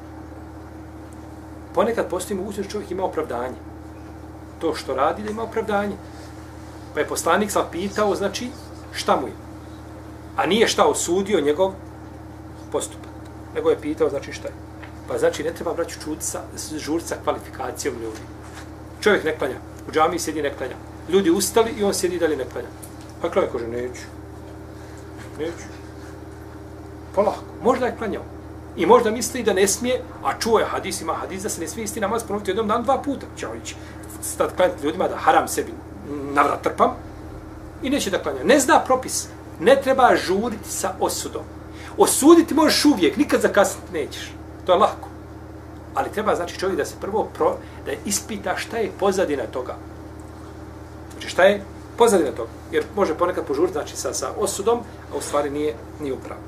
ponekad postoji mogućnost da čovjek ima opravdanje. To što radi da ima opravdanje. Pa je poslanik sam pitao, znači, šta mu je? A nije šta osudio njegov postupak. Nego je pitao, znači, šta je? Pa znači ne treba braću čuti sa žurt sa kvalifikacijom ljudi. Čovjek ne klanja, u džamiji sjedi ne klanja. Ljudi ustali i on sjedi i dalje ne klanja. Pa klanja kaže, neću. Neću. Polako, možda je klanjao. I možda misli da ne smije, a čuo je hadis, ima hadis da se ne smije isti namaz ponoviti jednom dan dva puta. Ćao ići stati klanjati ljudima da haram sebi navrat trpam i neće da klanja. Ne zna propis. Ne treba žuriti sa osudom. Osuditi možeš uvijek, nikad zakasniti nećeš. To je lako. Ali treba, znači, čovjek da se prvo pro, da ispita šta je pozadina toga. Znači, šta je pozadina toga. Jer može ponekad požuriti, znači, sa, sa osudom, a u stvari nije, nije upravo.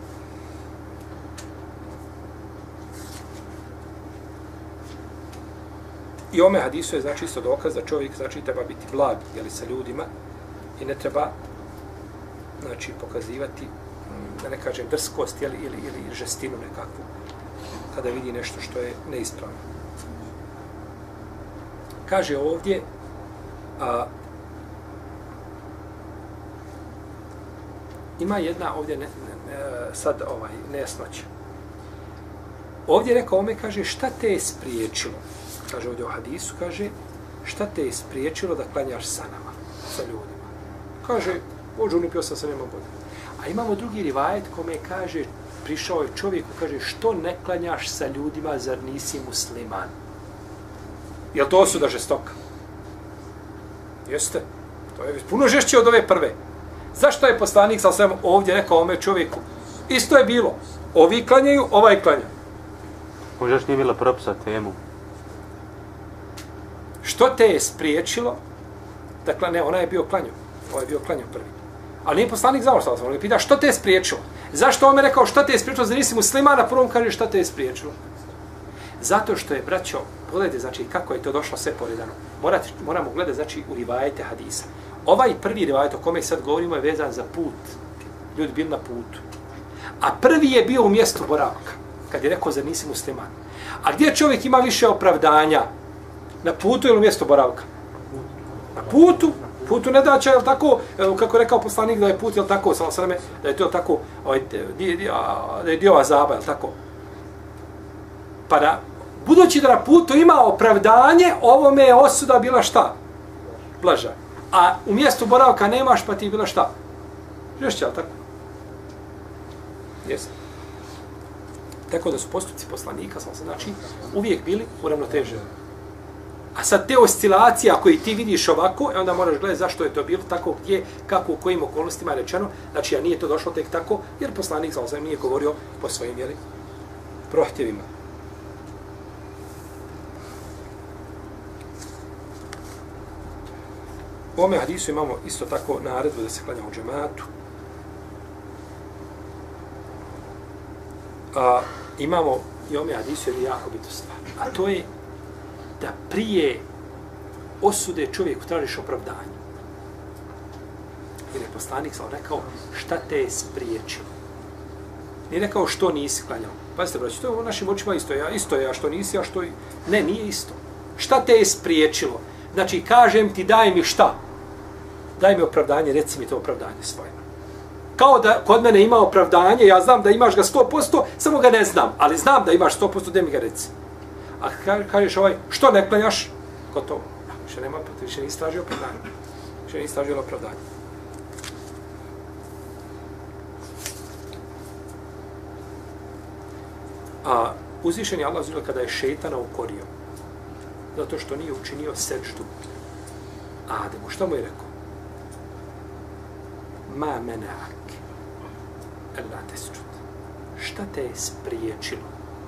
I ome hadisu je, znači, isto dokaz da čovjek, znači, treba biti blag, jeli, sa ljudima i ne treba, znači, pokazivati, da ne kažem, drskost, jeli, ili, ili žestinu nekakvu, kada vidi nešto što je neispravno. Kaže ovdje, a, ima jedna ovdje ne, ne, ne, sad ovaj, nejasnoća. ovdje je rekao ome, kaže, šta te je spriječilo? Kaže ovdje u hadisu, kaže, šta te je spriječilo da klanjaš sa nama, sa ljudima? Kaže, ođu unipio sam se, nema bolje. A imamo drugi rivajet kome kaže, prišao je čovjeku, kaže, što ne klanjaš sa ljudima, zar nisi musliman? Je li to osuda žestoka? Jeste. To je puno žešće od ove prve. Zašto je poslanik sa svem ovdje rekao ome čovjeku? Isto je bilo. Ovi klanjaju, ovaj klanja. Možda još nije bila propisa temu. Što te je spriječilo? Dakle, ne, ona je bio klanju. Ovo je bio klanju prvi. Ali nije poslanik znao što sam. On pita, što te je spriječilo? Zašto on me rekao, što te je spriječilo? Zar nisi musliman, a prvom kaže, što te je spriječilo? Zato što je, braćo, pogledajte, znači, kako je to došlo sve poredano. Morate, moramo gledati, znači, u rivajete hadisa. Ovaj prvi rivajet o kome sad govorimo je vezan za put. Ljudi bili na putu. A prvi je bio u mjestu boravka. Kad je rekao, zar nisi musliman. A gdje čovjek ima više opravdanja? Na putu ili u mjestu boravka? Na putu. Putu ne daće, jel tako, kako je rekao poslanik da je put, jel tako, salame, da je to tako, ovaj, da je dio azaba, jel tako. Pa da, budući da na putu ima opravdanje, ovome je osuda bila šta? Blaža. A u mjestu boravka nemaš, pa ti je bila šta? Žešće, jel tako? Jesi. Tako da su postupci poslanika, znači, uvijek bili uravnoteženi. A sad te oscilacije, ako i ti vidiš ovako, onda moraš gledati zašto je to bilo tako, gdje, kako, u kojim okolnostima je rečeno. Znači, a nije to došlo tek tako, jer poslanik sa nije govorio po svojim, jeli, prohtjevima. U ovome hadisu imamo isto tako naredbu da se klanja u džematu. A, imamo i ovome hadisu jednu jako bitnu stvar. A to je da prije osude čovjeku tražiš opravdanje. Jer je poslanik sam rekao, šta te je spriječilo? Nije rekao što nisi klanjao. Pazite, braći, to je u našim očima isto. Ja, isto je, a što nisi, a što... Ne, nije isto. Šta te je spriječilo? Znači, kažem ti, daj mi šta? Daj mi opravdanje, reci mi to opravdanje svoje. Kao da kod mene ima opravdanje, ja znam da imaš ga sto posto, samo ga ne znam, ali znam da imaš sto posto, da mi ga reci. A kažeš ovaj, što ne klanjaš? Gotovo. Više nema, više nisi tražio opravdanje. Više nisi tražio opravdanje. A uzvišen je Allah zelo kada je šejtana ukorio. Zato što nije učinio seđdu Ademu. Šta mu je rekao? Ma menak ela tesđud. Šta te je spriječilo?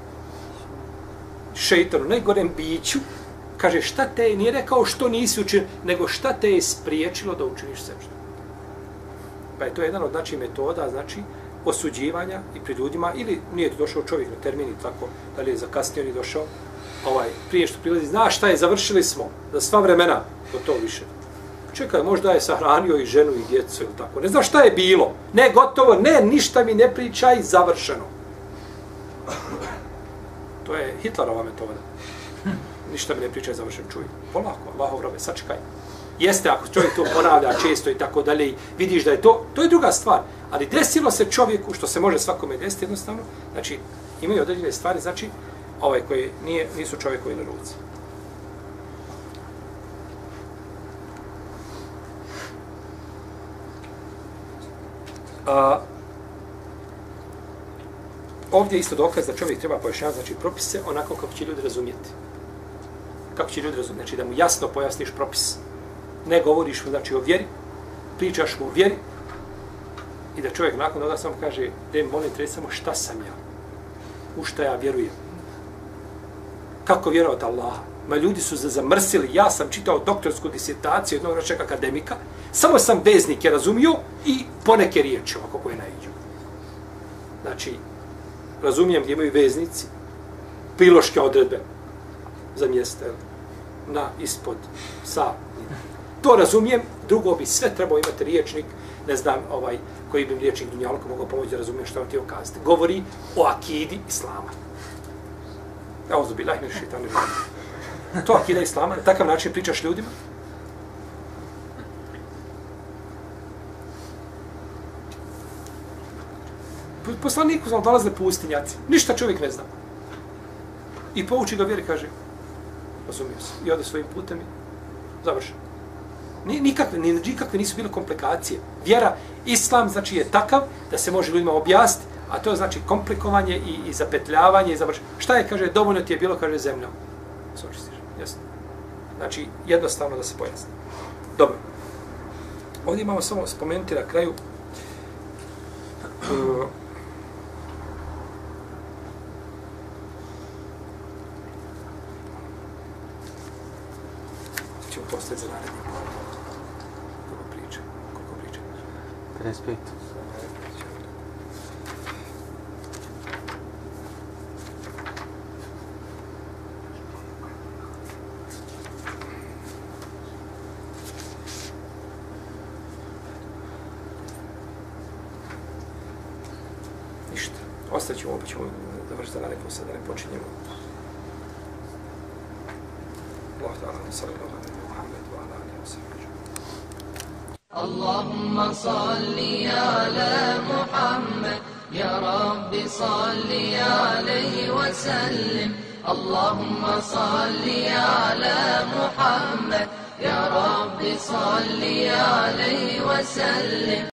Šejtanu, najgorem biću, kaže šta te je, nije rekao što nisi učinio, nego šta te je spriječilo da učiniš seđdu. Pa je to jedan od znači metoda, znači osuđivanja i pred ljudima, ili nije to došao čovjek na termini tako, da li je zakasnio ni došao, ovaj, prije što prilazi, znaš šta je, završili smo, za sva vremena, do to više. Čekaj, možda je sahranio i ženu i djecu ili tako, ne znaš šta je bilo, ne, gotovo, ne, ništa mi ne pričaj, završeno. To je Hitlerova metoda. Ništa mi ne pričaj, završeno, čuj. Polako, Allahov robe, sačekaj. Jeste, ako čovjek to ponavlja često i tako dalje, vidiš da je to, to je druga stvar. Ali desilo se čovjeku, što se može svakome desiti jednostavno, znači, imaju određene stvari, znači, ovaj koji nije, nisu čovjekovi na ruci. A, ovdje je isto dokaz da čovjek treba pojašnjavati, znači, propise onako kako će ljudi razumijeti. Kako će ljudi razumijeti, znači, da mu jasno pojasniš propis. Ne govoriš mu, znači, o vjeri, pričaš mu o vjeri, i da čovjek nakon toga samo kaže, de, molim te samo šta sam ja, u šta ja vjerujem. Kako vjerovati Allaha? Ma ljudi su zamrsili, ja sam čitao doktorsku disertaciju jednog našeg akademika, samo sam veznike razumio i poneke riječi ovako koje naiđu. Znači, razumijem gdje imaju veznici, priloške odredbe za mjeste, na, ispod, sa. To razumijem, drugo bi sve trebao imati riječnik, ne znam, ovaj, koji bi riječnik Dunjalka mogao pomoći da razumijem što vam ti okazati. Govori o akidi Islama. Evo zubi, lajme šitani. To akida Islama, na takav način pričaš ljudima. Poslaniku znam dolazile pustinjaci. Ništa čovjek ne zna. I pouči ga vjeri, kaže, razumio se, i ode svojim putem i završeno. Ni, nikakve, ni, nikakve nisu bile komplikacije. Vjera, islam, znači, je takav da se može ljudima objasniti, a to je znači komplikovanje i, i zapetljavanje i završenje. Šta je, kaže, dovoljno ti je bilo, kaže, zemljom. Se očistiš, jasno. Znači, jednostavno da se pojasni. Dobro. Ovdje imamo samo spomenuti na kraju uh, ćemo postati za naredni. Koliko priča? Koliko priča? pedeset pet. Ništa. Ostaćemo, opet ćemo završiti na nekom sada, ne počinjemo. Allah ta'ala, sallallahu alaihi wa Muhammed wa ala alihi wa sallam. اللهم صل على محمد يا رب صل عليه وسلم اللهم صل على محمد يا رب صل عليه وسلم